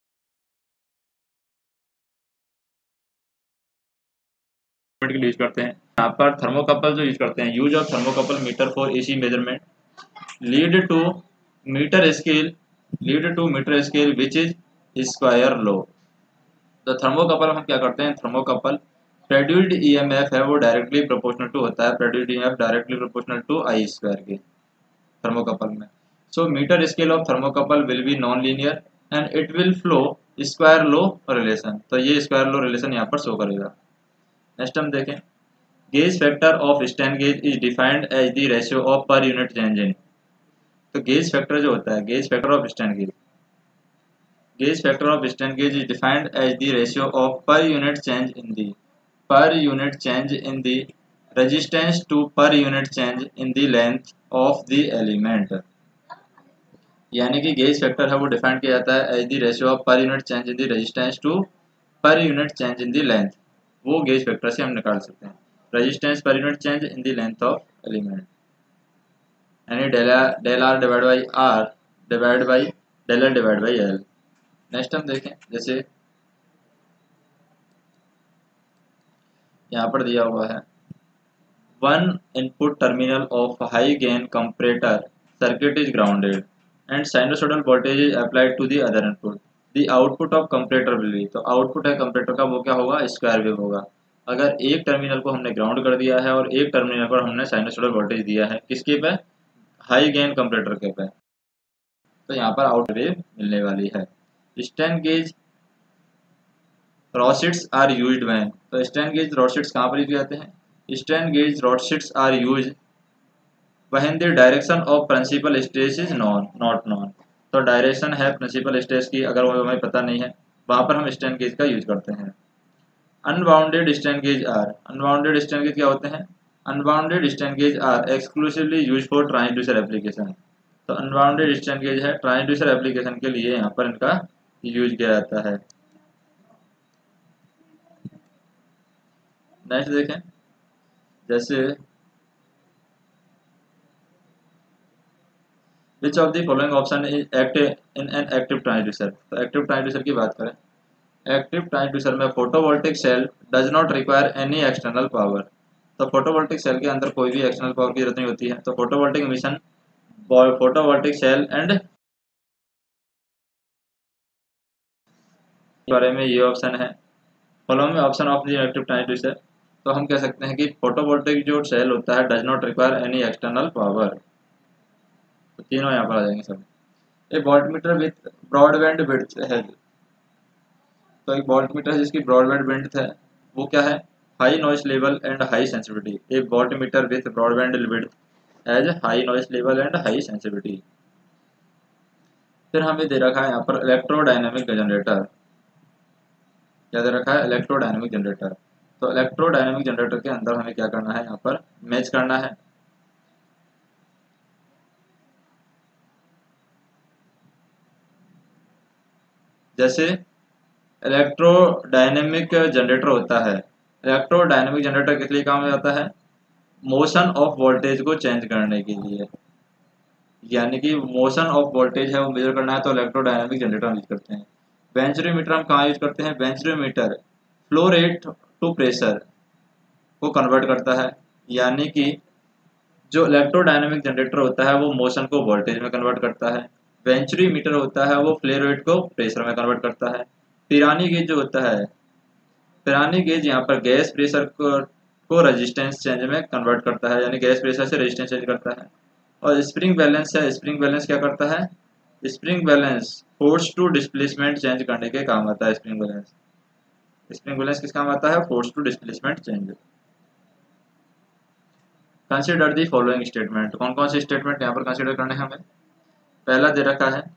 Speaker 1: के लिए यूज करते हैं। यहाँ पर थर्मोकपल जो यूज करते हैं, use of thermocouple meter for AC measurement lead to meter scale, which is square law. तो थर्मोकपल हम क्या करते हैं? थर्मोकपल प्रोड्यूस्ड EMF है वो डायरेक्टली प्रोपोर्शनल टू होता है, produced EMF directly proportional to I square के थर्मोकपल में। So meter scale of thermocouple will be non linear and it will flow square law relation. तो ये स्क्वायर लो रिलेशन यहाँ पर शो करेगा। Next हम देखें, gauge factor of stand gauge is defined as the ratio of per unit change in. तो gauge factor जो होता है, gauge factor of stand gauge, gauge factor of stand gauge is defined as the ratio of per unit change in the, per unit change in the resistance to per unit change in the length of the element. यानी कि gauge factor है वो define किया जाता है as the ratio of per unit change in the resistance to per unit change in the length. वो gauge factor से हम निकाल सकते हैं, resistance per unit change in the length of element. यानी del R divide by R divide by del L divide by L. Next हम देखें, जैसे यहाँ पर दिया हुआ है, one input terminal of high gain comparator circuit is grounded and sinusoidal voltage is applied to the other input, the output of comparator will be. तो output है कंपैरेटर का वो क्या होगा? स्क्वायर वेव होगा। अगर एक टर्मिनल को हमने ग्राउंड कर दिया है और एक टर्मिनल पर हमने साइनसोइडल वोल्टेज दिया है, किसके पे? हाई गेन कंपैरेटर के पे, तो यहाँ पर आउट वेव मिलने वाली है। Stand gauge rosettes are used when. तो स्टैंड गेज रॉसेट्स कहाँ पर यूज जाते हैं? Stand gauge rosettes are used when the direction of principal stress is not known. तो डायरेक्शन है प्रिंसिपल स्ट्रेस की अगर वो हमें पता नहीं है, वहां पर हम स्टैंड गेज का यूज करते हैं। Unbounded stand gauge are, unbounded stand gauge क्या होते हैं? Unbounded stand gauge are exclusively use for transducer application. तो अनबाउंडेड स्ट्रेन गेज है, ट्रांसड्यूसर एप्लीकेशन के लिए यहाँ पर इनका यूज किया जाता है। नेक्स्ट देखें, जैसे which of the following option is active in an active transducer. तो एक्टिव ट्रांसड्यूसर की बात करें, एक्टिव ट्रांसड्यूसर में photovoltaic cell does not require any external power. तो फोटोवोल्टिक सेल के अंदर कोई भी एक्सटर्नल पावर की जरूरत नहीं होती है। तो photovoltaic mission, photovoltaic cell and बारे में ये ऑप्शन है। फॉलो में option of the active transducer, तो हम कह सकते हैं कि फोटोवोल्टिक जो सेल होता है does not require any external power. तो तीनों यहाँ पर आ जाएंगे सब। एक वोल्टमीटर विथ ब्रॉडबैंड विड्थ है, तो एक वोल्टमीटर जिसकी ब्रॉडबैंड विड्थ है वो क्या है, high noise level and high sensitivity. एक voltmeter with broadband width as high noise level and high sensitivity. फिर हमें दे रखा है यहाँ पर इलेक्ट्रोडायनेमिक जनरेटर। क्या दे रखा है, इलेक्ट्रोडायनेमिक जनरेटर। तो इलेक्ट्रोडायनेमिक जनरेटर के अंदर हमें क्या करना है, यहाँ पर मैच करना है। जैसे इलेक्ट्रोडायनेमिक जनरेटर होता है, इलेक्ट्रोडायनेमिक जनरेटर किस लिए काम में आता है, मोशन ऑफ वोल्टेज को चेंज करने के लिए। यानी कि मोशन ऑफ वोल्टेज है वो मेजर करना है, तो इलेक्ट्रोडायनेमिक जनरेटर यूज करते हैं। बेंचरोमीटर हम कहाँ यूज करते हैं, venturimeter flow rate to pressure को कन्वर्ट करता है। यानी कि जो इलेक्ट्रोडायनेमिक जनरेटर होता है वो मोशन को वोल्टेज में कन्वर्ट करता है, वेंचुरीमीटर होता है वो फ्लो रेट को प्रेशर में कन्वर्ट करता है। पिरानी गेज जो होता है, पिरानी गेज यहाँ पर गैस प्रेशर को रेजिस्टेंस चेंज में कन्वर्ट करता है, यानी गैस प्रेशर से रेजिस्टेंस चेंज करता है। और स्प्रिंग बैलेंस है, स्प्रिंग बैलेंस क्या करता है, spring balance force to displacement change करने के काम आता है। स्प्रिंग बैलेंस, स्प्रिंग बैलेंस किस काम आता है, force to displacement change. Consider the following statement, कौन कौन से स्टेटमेंट यहाँ पर कंसिडर करने हैं हमें। पहला दे रखा है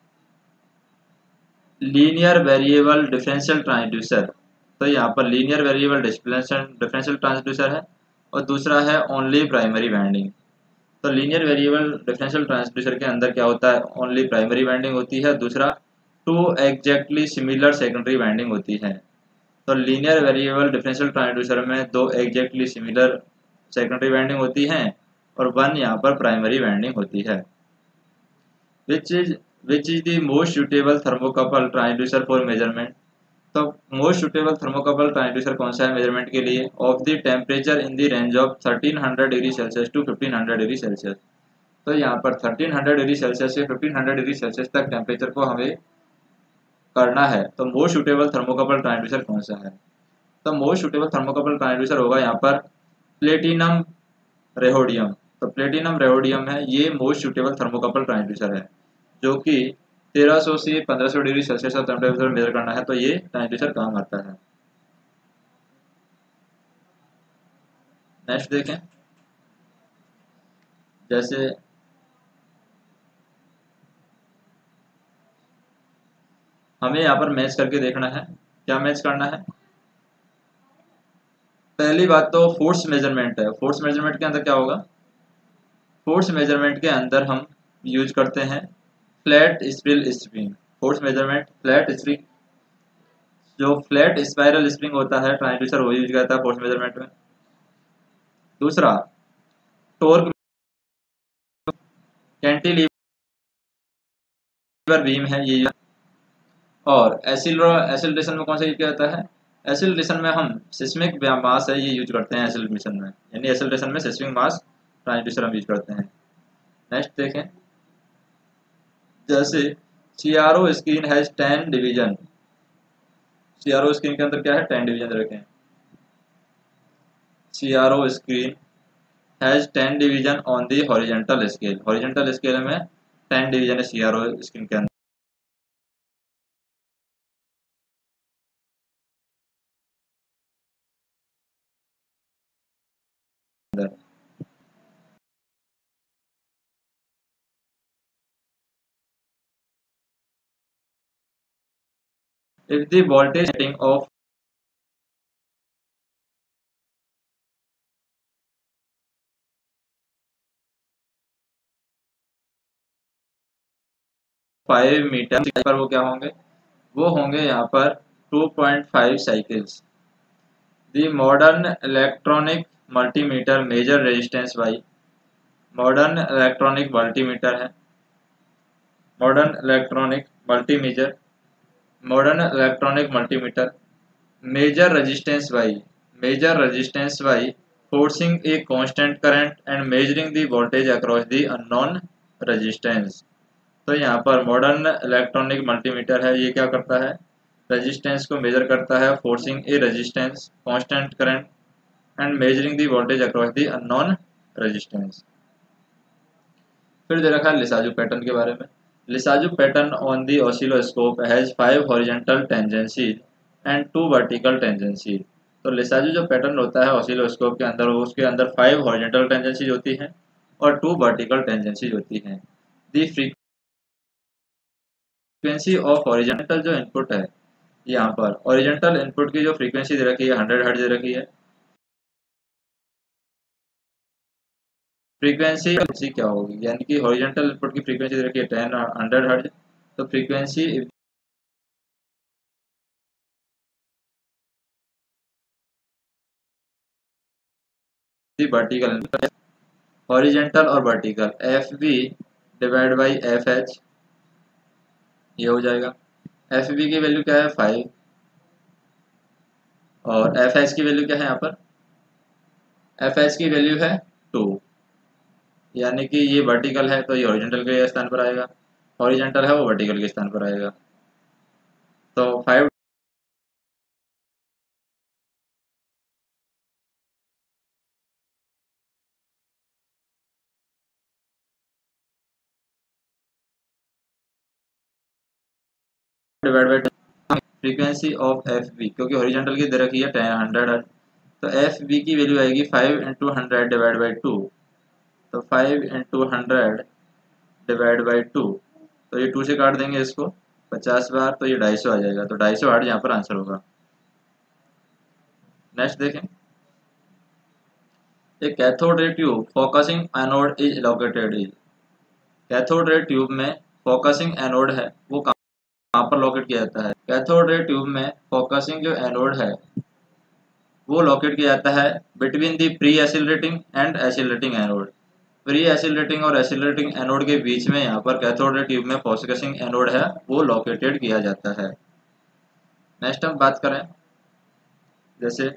Speaker 1: लीनियर वेरिएबल डिफरेंशियल ट्रांसड्यूसर, तो यहाँ पर लीनियर वेरिएबल डिफरेंशियल ट्रांसड्यूसर है। और दूसरा है ओनली प्राइमरी वाइंडिंग। तो लीनियर वेरिएबल डिफरेंशियल ट्रांसड्यूसर के अंदर क्या होता है, ओनली प्राइमरी वाइंडिंग होती है। दूसरा two exactly similar secondary winding होती है। तो लीनियर वेरिएबल डिफरेंशियल ट्रांसड्यूसर में दो एग्जैक्टली सिमिलर सेकेंडरी वाइंडिंग होती हैं और वन यहाँ पर प्राइमरी वाइंडिंग होती है। Which is which is the most suitable thermocouple transducer for measurement. तो मोस्ट सुटेबल थर्मोकपल ट्रांसड्यूसर कौन सा है मेजरमेंट के लिए, of the temperature in the range of 1300 degree Celsius to 1500 degree Celsius. तो यहाँ पर 1300 डिग्री सेल्सियस से 1500 डिग्री सेल्सियस तक टेम्परेचर को हमें करना है। तो मोस्ट सुटेबल थर्मोकपल ट्रांसड्यूसर कौन सा है, तो मोस्ट सुटेबल थर्मोकपल ट्रांसड्यूसर होगा यहाँ पर प्लेटिनम रेहोडियम। तो प्लेटिनम रेहोडियम है ये मोस्ट सुटेबल थर्मोकपल ट्रांसड्यूसर है, जो कि 1300 से 1500 डिग्री सेल्सियस का टेम्परेचर मेजर करना है, तो ये ट्रांसड्यूसर काम आता है। नेक्स्ट देखें, जैसे हमें यहाँ पर मैच करके देखना है। क्या मैच करना है, पहली बात तो फोर्स मेजरमेंट है। फोर्स मेजरमेंट के अंदर क्या होगा, फोर्स मेजरमेंट के अंदर हम यूज करते हैं flat spiral spring. Force measurement flat spring, जो फ्लैट स्पाइरल स्प्रिंग होता है ट्रांसड्यूसर वो यूज करता है फोर्स मेजरमेंट में। दूसरा टॉर्क कैंटिलीवर बीम है ये। और एसिलरेशन में कौन सा यूज किया जाता है, एसिलरेशन में हम सिस्मिक मास है ये यूज करते हैं एसिलरेशन में, यानी एसिलरेशन में सिस्मिक मास ट्रांसड्यूसर हम यूज करते हैं। नेक्स्ट देखें, जैसे CRO screen has 10 division. CRO screen के अंदर क्या है, 10 डिवीजन रखें। CRO screen has 10 division on the horizontal scale. Horizontal scale में 10 डिवीजन है सीआरओ स्क्रीन के अंदर। If the voltage setting of
Speaker 2: 5 meter पर वो क्या होंगे, वो होंगे यहाँ पर 2.5 cycles. The modern electronic multimeter measure resistance by, modern electronic multimeter है, modern electronic multimeter, modern electronic multimeter measure resistance by, measure resistance by forcing a constant current and measuring the voltage across the unknown resistance। तो यहाँ पर modern electronic multimeter है, ये क्या करता है, resistance को मेजर करता है, forcing a resistance, constant current and measuring the voltage across the unknown resistance. फिर दे रखा है लिसाजू पैटर्न के बारे में। Lissajous pattern on the oscilloscope has 5 horizontal tangency and 2 vertical tangency. तो लिसाजू जो पैटर्न होता है ऑसिलोस्कोप के अंदर, वो उसके अंदर 5 हॉरिजॉन्टल टेंजेंसी होती हैं और 2 वर्टिकल टेंजेंसी होती हैं। द फ्रीक्वेंसी ऑफ हॉरिजॉन्टल जो इनपुट है, यहाँ पर हॉरिजॉन्टल इनपुट की जो फ्रीक्वेंसी दे रखी है 100 हर्ट्ज दे रखी है। फ्रीक्वेंसी क्या होगी, यानी कि हॉरिजॉन्टल इनपुट की फ्रीक्वेंसी दे रखी है 100 हर्ट्ज, तो फ्रीक्वेंसी वर्टिकल, हॉरिजॉन्टल और vertical F B divide by F H, ये हो जाएगा। एफ बी की वैल्यू क्या है 5 और एफ एच की वैल्यू क्या है, यहाँ पर एफ एच की वैल्यू है 2, यानी कि ये वर्टिकल है तो ये हॉरिजॉन्टल के स्थान पर आएगा, हॉरिजॉन्टल है वो वर्टिकल के स्थान पर आएगा। तो 5 divide by frequency of F B, क्योंकि हॉरिजॉन्टल की दे रखी है 100 हर्ट्ज, तो एफ बी की वैल्यू आएगी 5 इंटू 100 डिवाइड बाई 2। तो 5 इंटू 100 डिवाइड बाई 2, तो ये 2 से काट देंगे इसको 50 बार, तो ये 250 आ जाएगा। तो 250 हर्ट्ज यहाँ पर आंसर होगा। नेक्स्ट देखें, एक cathode ray tube focusing anode is located is. Cathode ray tube में फोकसिंग एनोड है वो कहाँ पर लोकेट किया जाता है, कैथोड रे ट्यूब में फोकसिंग जो एनोड है वो लोकेट किया जाता है between the pre accelerating and accelerating anode. Pre accelerating और एसिलरेटिंग एनोड के बीच में यहाँ पर कैथोड रे ट्यूब में फोकसिंग एनोड है वो लोकेटेड किया जाता है। नेक्स्ट हम बात करें, जैसे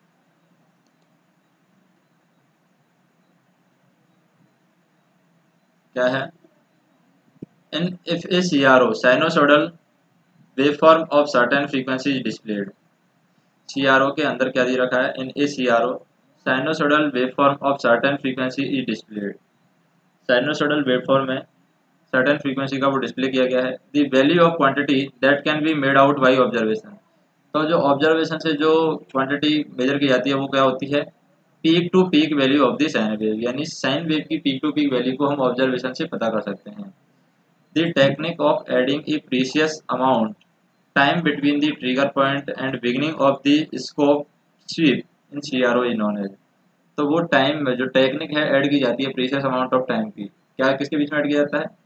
Speaker 2: क्या है, in if a CRO sinusoidal waveform of certain frequency is displayed. CRO के अंदर क्या दे रखा है, in a CRO sinusoidal waveform of certain frequency is displayed. Sinusoidal waveform में सर्टेन फ्रीक्वेंसी का वो डिस्प्ले किया गया है। The value of quantity that can be made out by observation. तो जो ऑब्जर्वेशन से जो क्वांटिटी मेजर की जाती है वो क्या होती है, peak to peak value of the sine wave, यानी साइन वेव की पीक टू पीक वैल्यू को हम ऑब्जर्वेशन से पता कर सकते हैं। The technique of adding a precious amount time between the trigger point and beginning of the scope sweep in CRO is known as. तो वो टाइम में जो टेक्निक है ऐड की जाती है प्रीशियस अमाउंट ऑफ टाइम की, क्या किसके बीच में ऐड किया जाता है,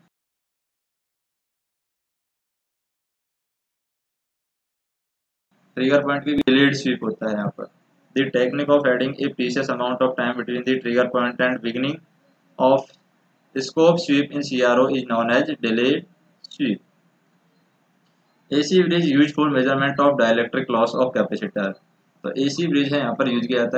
Speaker 2: ट्रिगर पॉइंट की डिलेड स्वीप होता है यहाँ पर। The technique of adding a precious amount of time between the trigger point and beginning of scope sweep in CRO is known as delayed sweep. AC bridge use for measurement of dielectric loss of capacitor. तो AC bridge है यहाँ पर use किया जाता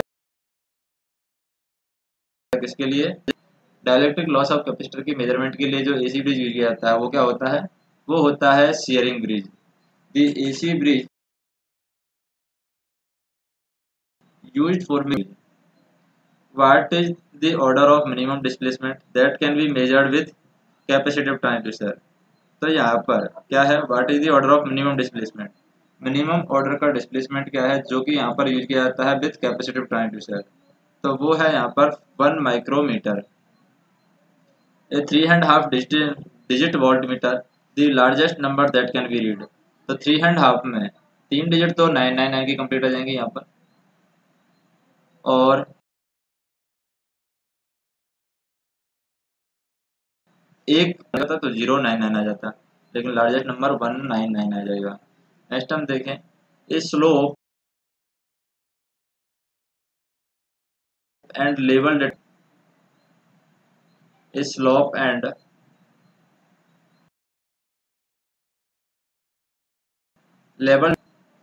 Speaker 2: है किसके लिए, dielectric loss of capacitor की मेजरमेंट के लिए जो एसी ब्रिज यूज किया जाता है वो क्या होता है, वो होता है Schering bridge. The AC bridge used for what is the order of minimum displacement that can be measured with capacitive transducer। तो यहाँ पर क्या है, what is the order of minimum displacement, minimum order का डिस्प्लेसमेंट क्या है जो कि यहाँ पर यूज किया जाता है विथ कैपेसिटिव ट्रांसड्यूसर, तो वो है यहाँ पर 1 micrometer. A 3.5 digit voltmeter the largest number that can be read. तो 3.5 में 3 डिजिट तो 999 की कंप्लीट आ जाएंगे यहाँ पर, और एक जाता तो 099 आ जाता, लेकिन लार्जेस्ट नंबर 199 आ जाएगा। नेक्स्ट हम देखें, a slope and level, a slope and level,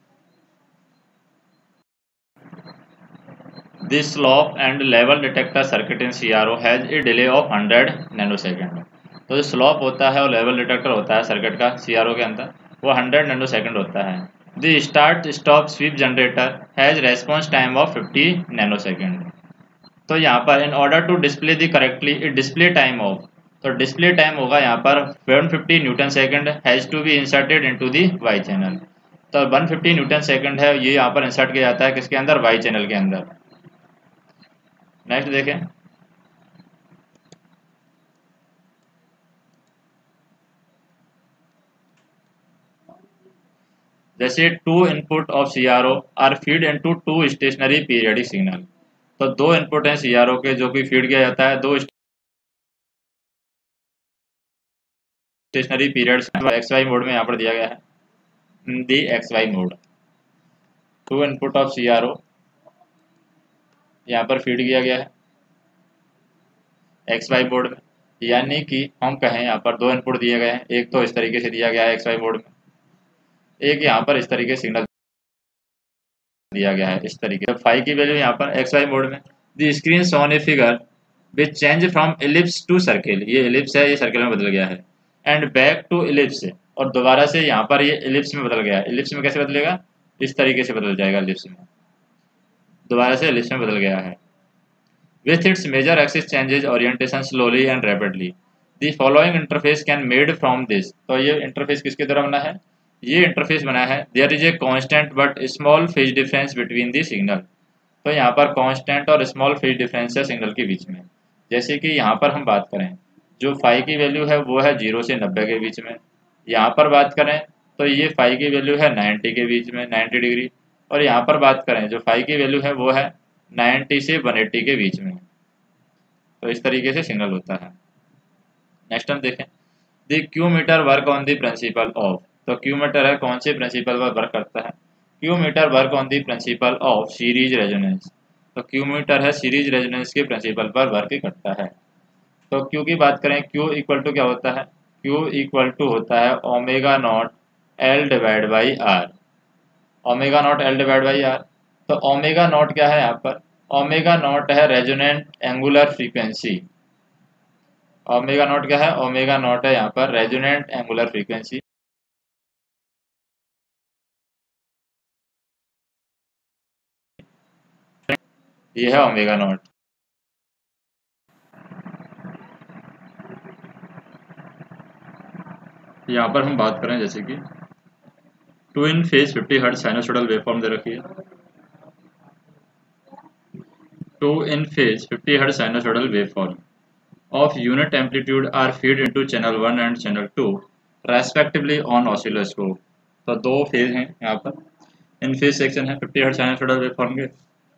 Speaker 1: This slope and level detector circuit in CRO has a delay of 100 nanosecond. तो जो स्लॉप होता है और लेवल डिटेक्टर होता है सर्किट का CRO के अंदर, वो 100 नैनोसेकंड होता है। The start stop sweep generator has response time of 50 nanosecond. तो यहाँ पर in order to display the correctly display time of, तो डिस्प्ले टाइम होगा यहाँ पर 150 newton second has to be inserted into the Y channel. तो 150 newton second है, ये यहाँ पर इंसर्ट किया जाता है किसके अंदर, वाई चैनल के अंदर। नेक्स्ट देखें, जैसे two input of CRO are feed into two stationary periodic signal. तो दो इनपुट हैं CRO के जो कि फीड किया जाता है दो स्टेशनरी पीरियड्स XY मोड में यहाँ पर दिया गया है the XY mode. Two input of CRO यहाँ पर फीड किया गया है XY मोड में, यानी कि हम कहें यहाँ पर दो इनपुट दिए गए हैं, एक तो इस तरीके से दिया गया है XY मोड में, एक यहाँ पर इस तरीके से सिग्नल दिया गया है इस तरीके। फाई की वैल्यू यहाँ पर XY मोड में। The screen shown a figure which change from ellipse to circle, ये एलिप्स है, ये सर्किल में बदल गया है, एंड बैक टू एलिप्स, और दोबारा से यहाँ पर ये एलिप्स में बदल गया है। एलिप्स में कैसे बदलेगा, इस तरीके से बदल जाएगा, एलिप्स में दोबारा से एलिप्स में बदल गया है। With its major axis changes orientation slowly and rapidly, the following interface can made from this. तो ये इंटरफेस किसके द्वारा बना है, ये इंटरफेस बना है there is a constant but small phase difference between the signal. तो यहाँ पर कांस्टेंट और स्मॉल फेज डिफरेंस है सिग्नल के बीच में। जैसे कि यहाँ पर हम बात करें, जो फाई की वैल्यू है वो है 0 से 90 के बीच में। यहाँ पर बात करें तो ये फाई की वैल्यू है 90 के बीच में, 90 डिग्री। और यहाँ पर बात करें जो फाई की वैल्यू है वो है 90 से 180 के बीच में। तो इस तरीके से सिग्नल होता है। नेक्स्ट हम देखें, the Q meter work on the principle of. तो क्यू मीटर है कौन से प्रिंसिपल पर वर्क करता है, Q meter work on the principle of series resonance. तो क्यू मीटर है सीरीज रेजोनेंस के प्रिंसिपल पर वर्क करता है। तो क्यू की बात करें, क्यू इक्वल टू क्या होता है, क्यू इक्वल टू होता है omega nought L divide by R, omega nought L divide by R. तो ओमेगा नॉट क्या है यहाँ पर, ओमेगा नॉट है resonant angular frequency. Omega nought क्या है, ओमेगा नॉट है यहाँ पर रेजोनेंट एंगुलर फ्रीक्वेंसी। ये है ओमेगा नॉट। यहाँ पर हम बात करें जैसे कि two in phase 50 hertz sinusoidal waveform दे रखी है, two in phase 50 hertz sinusoidal waveform of unit amplitude are feed into channel 1 and channel 2 respectively on oscilloscope। तो दो फेज हैं यहाँ पर, इन फेज सेक्शन है 50 हर्ट्ज साइनोसॉइडल वेवफॉर्म के।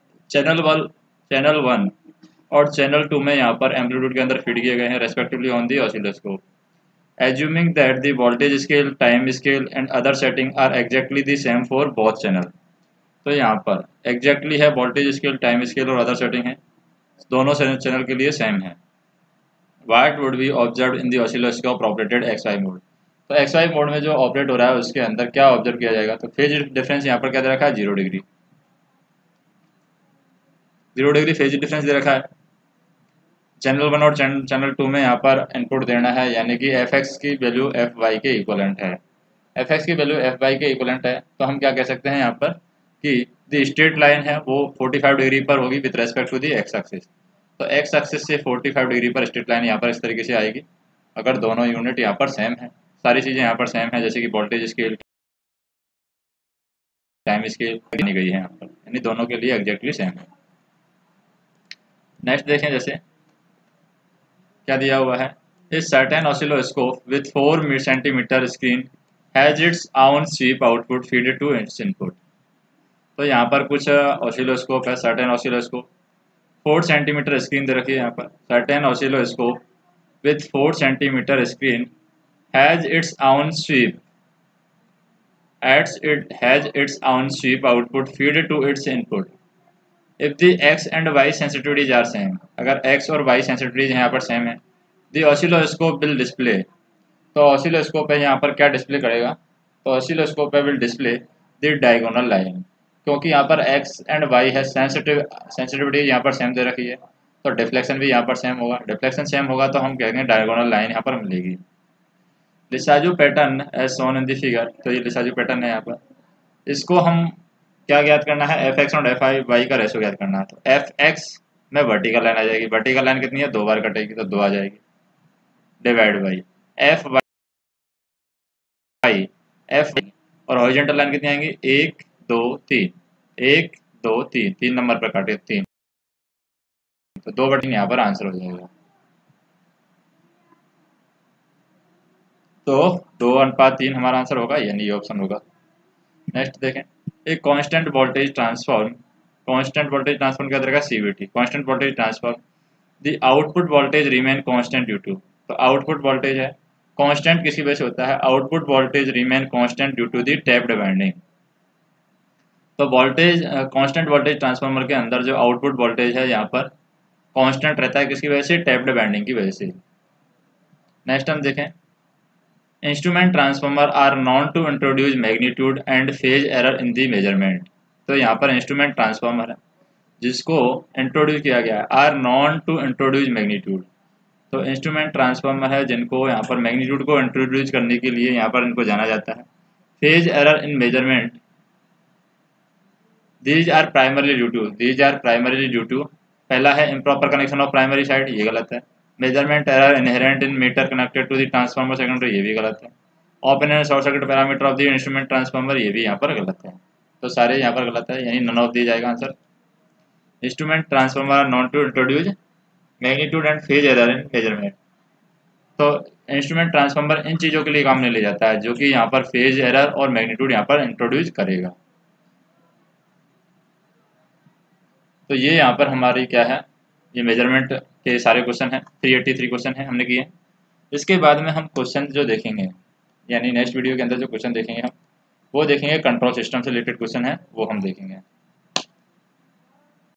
Speaker 1: चैनल 1 और चैनल 2 में यहाँ पर एम्पलीट्यूड के अंदर फीड किए गए हैं respectively on the oscilloscope. Assuming that the voltage scale, time scale and other setting are exactly the same for both channel. तो यहाँ पर एग्जैक्टली है वोल्टेज स्केल, टाइम स्केल और अदर सेटिंग है, दोनों चैनल के लिए सेम है। What would be observed in the oscilloscope operated XY mode. तो XY मोड में जो ऑपरेट हो रहा है उसके अंदर क्या ऑब्जर्व किया जाएगा, तो फेज डिफरेंस यहाँ पर क्या दे रखा है, 0 डिग्री, 0 डिग्री फेज डिफरेंस दे रखा है। चैनल 1 और चैनल 2 में यहाँ पर इनपुट देना है, यानी कि fx की वैल्यू fy के इक्वलेंट है, fx की वैल्यू fy के इक्वलेंट है। तो हम क्या कह सकते हैं यहाँ पर कि द स्ट्रेट लाइन है वो 45 डिग्री पर होगी with respect to the X axis. तो एक्स एक्सिस से 45 डिग्री पर स्ट्रेट लाइन यहाँ पर इस तरीके से आएगी अगर दोनों यूनिट यहाँ पर सेम है, सारी चीज़ें यहाँ पर सेम है, जैसे कि वोल्टेज स्केल, टाइम स्केल दी गई है यहाँ पर, यानी दोनों के लिए एग्जैक्टली सेम है। नेक्स्ट देखें, जैसे क्या दिया हुआ है, इस certain oscilloscope with 4 centimetre screen has its own sweep output feed to its input. तो यहाँ पर कुछ ऑसिलोस्कोप है, सर्टेन ऑसिलोस्कोप 4 सेंटीमीटर स्क्रीन दे रखी है यहाँ पर, certain oscilloscope with 4 centimetre screen has its own sweep has its own sweep output feed to its input if the x and y sensitivities are same। अगर x और y sensitivities यहाँ पर same है, the oscilloscope will display, तो oscilloscope है यहाँ पर क्या डिस्प्ले करेगा, तो ऑसिलोस्कोप है will display the diagonal line, क्योंकि यहाँ पर x एंड y है सेंसिटिविटी यहाँ पर सेम दे रखी है, तो डिफ्लेक्शन भी यहाँ पर सेम होगा, डिफ्लेक्शन सेम होगा तो हम कहेंगे डायगोनल लाइन यहाँ पर मिलेगी। Lissajous pattern as shown in the figure, तो ये लिसाजू पैटर्न है यहाँ पर, इसको हम क्या ज्ञात करना है, एफ एक्स और एफ आई वाई का रेशो ज्ञात करना है। तो एफ एक्स में वर्टिकल लाइन आ जाएगी, वर्टिकल लाइन कितनी है, 2 बार कटेगी तो 2 आ जाएगी, divide by F Y F, और हॉरिजॉन्टल लाइन कितनी आएंगी, 1 2 3 1 2 3 3 नंबर पर काटे 3, तो 2/3 यहाँ पर आंसर हो जाएगा। तो 2:3 हमारा आंसर होगा, यानी ये ऑप्शन होगा। नेक्स्ट देखें, एक constant voltage transform, constant voltage transform क्या करेगा, CVT, constant voltage transform, the output voltage remain constant due to, तो आउटपुट वोल्टेज है कांस्टेंट किसी वजह से होता है, output voltage remain constant due to the tapped winding. तो वोल्टेज कांस्टेंट वोल्टेज ट्रांसफार्मर के अंदर जो आउटपुट वोल्टेज है यहाँ पर कांस्टेंट रहता है, किसकी वजह से, टैप्ड वाइंडिंग की वजह से। नेक्स्ट हम देखें, instrument transformer are known to introduce magnitude and phase error in the measurement, तो यहाँ पर इंस्ट्रूमेंट ट्रांसफार्मर है जिसको इंट्रोड्यूस किया गया है, are known to introduce magnitude, तो इंस्ट्रूमेंट ट्रांसफार्मर है जिनको यहाँ पर मैग्नीट्यूड को इंट्रोड्यूस करने के लिए यहाँ पर इनको जाना जाता है। Phase error in measurement, these are primarily due to, पहला है improper connection of primary side, ये गलत है। Measurement error inherent in meter connected to the transformer secondary, ये भी गलत है। Open and short circuit parameter of the instrument transformer, ये भी यहाँ पर गलत है। तो सारे यहाँ पर गलत है, यानी नन ऑफ दी जाएगा answer. Instrument transformer are not to introduce magnitude and phase error in measurement, तो इंस्ट्रूमेंट ट्रांसफार्मर इन चीज़ों के लिए काम नहीं ले जाता है जो कि यहाँ पर फेज एरर और मैग्नीट्यूड यहाँ पर इंट्रोड्यूस करेगा। तो ये यहाँ पर हमारी क्या है, ये मेजरमेंट के सारे क्वेश्चन हैं, 383 क्वेश्चन हैं हमने किए। इसके बाद में हम क्वेश्चन जो देखेंगे, यानी नेक्स्ट वीडियो के अंदर जो क्वेश्चन देखेंगे हम, वो देखेंगे कंट्रोल सिस्टम से रिलेटेड क्वेश्चन है, वो हम देखेंगे।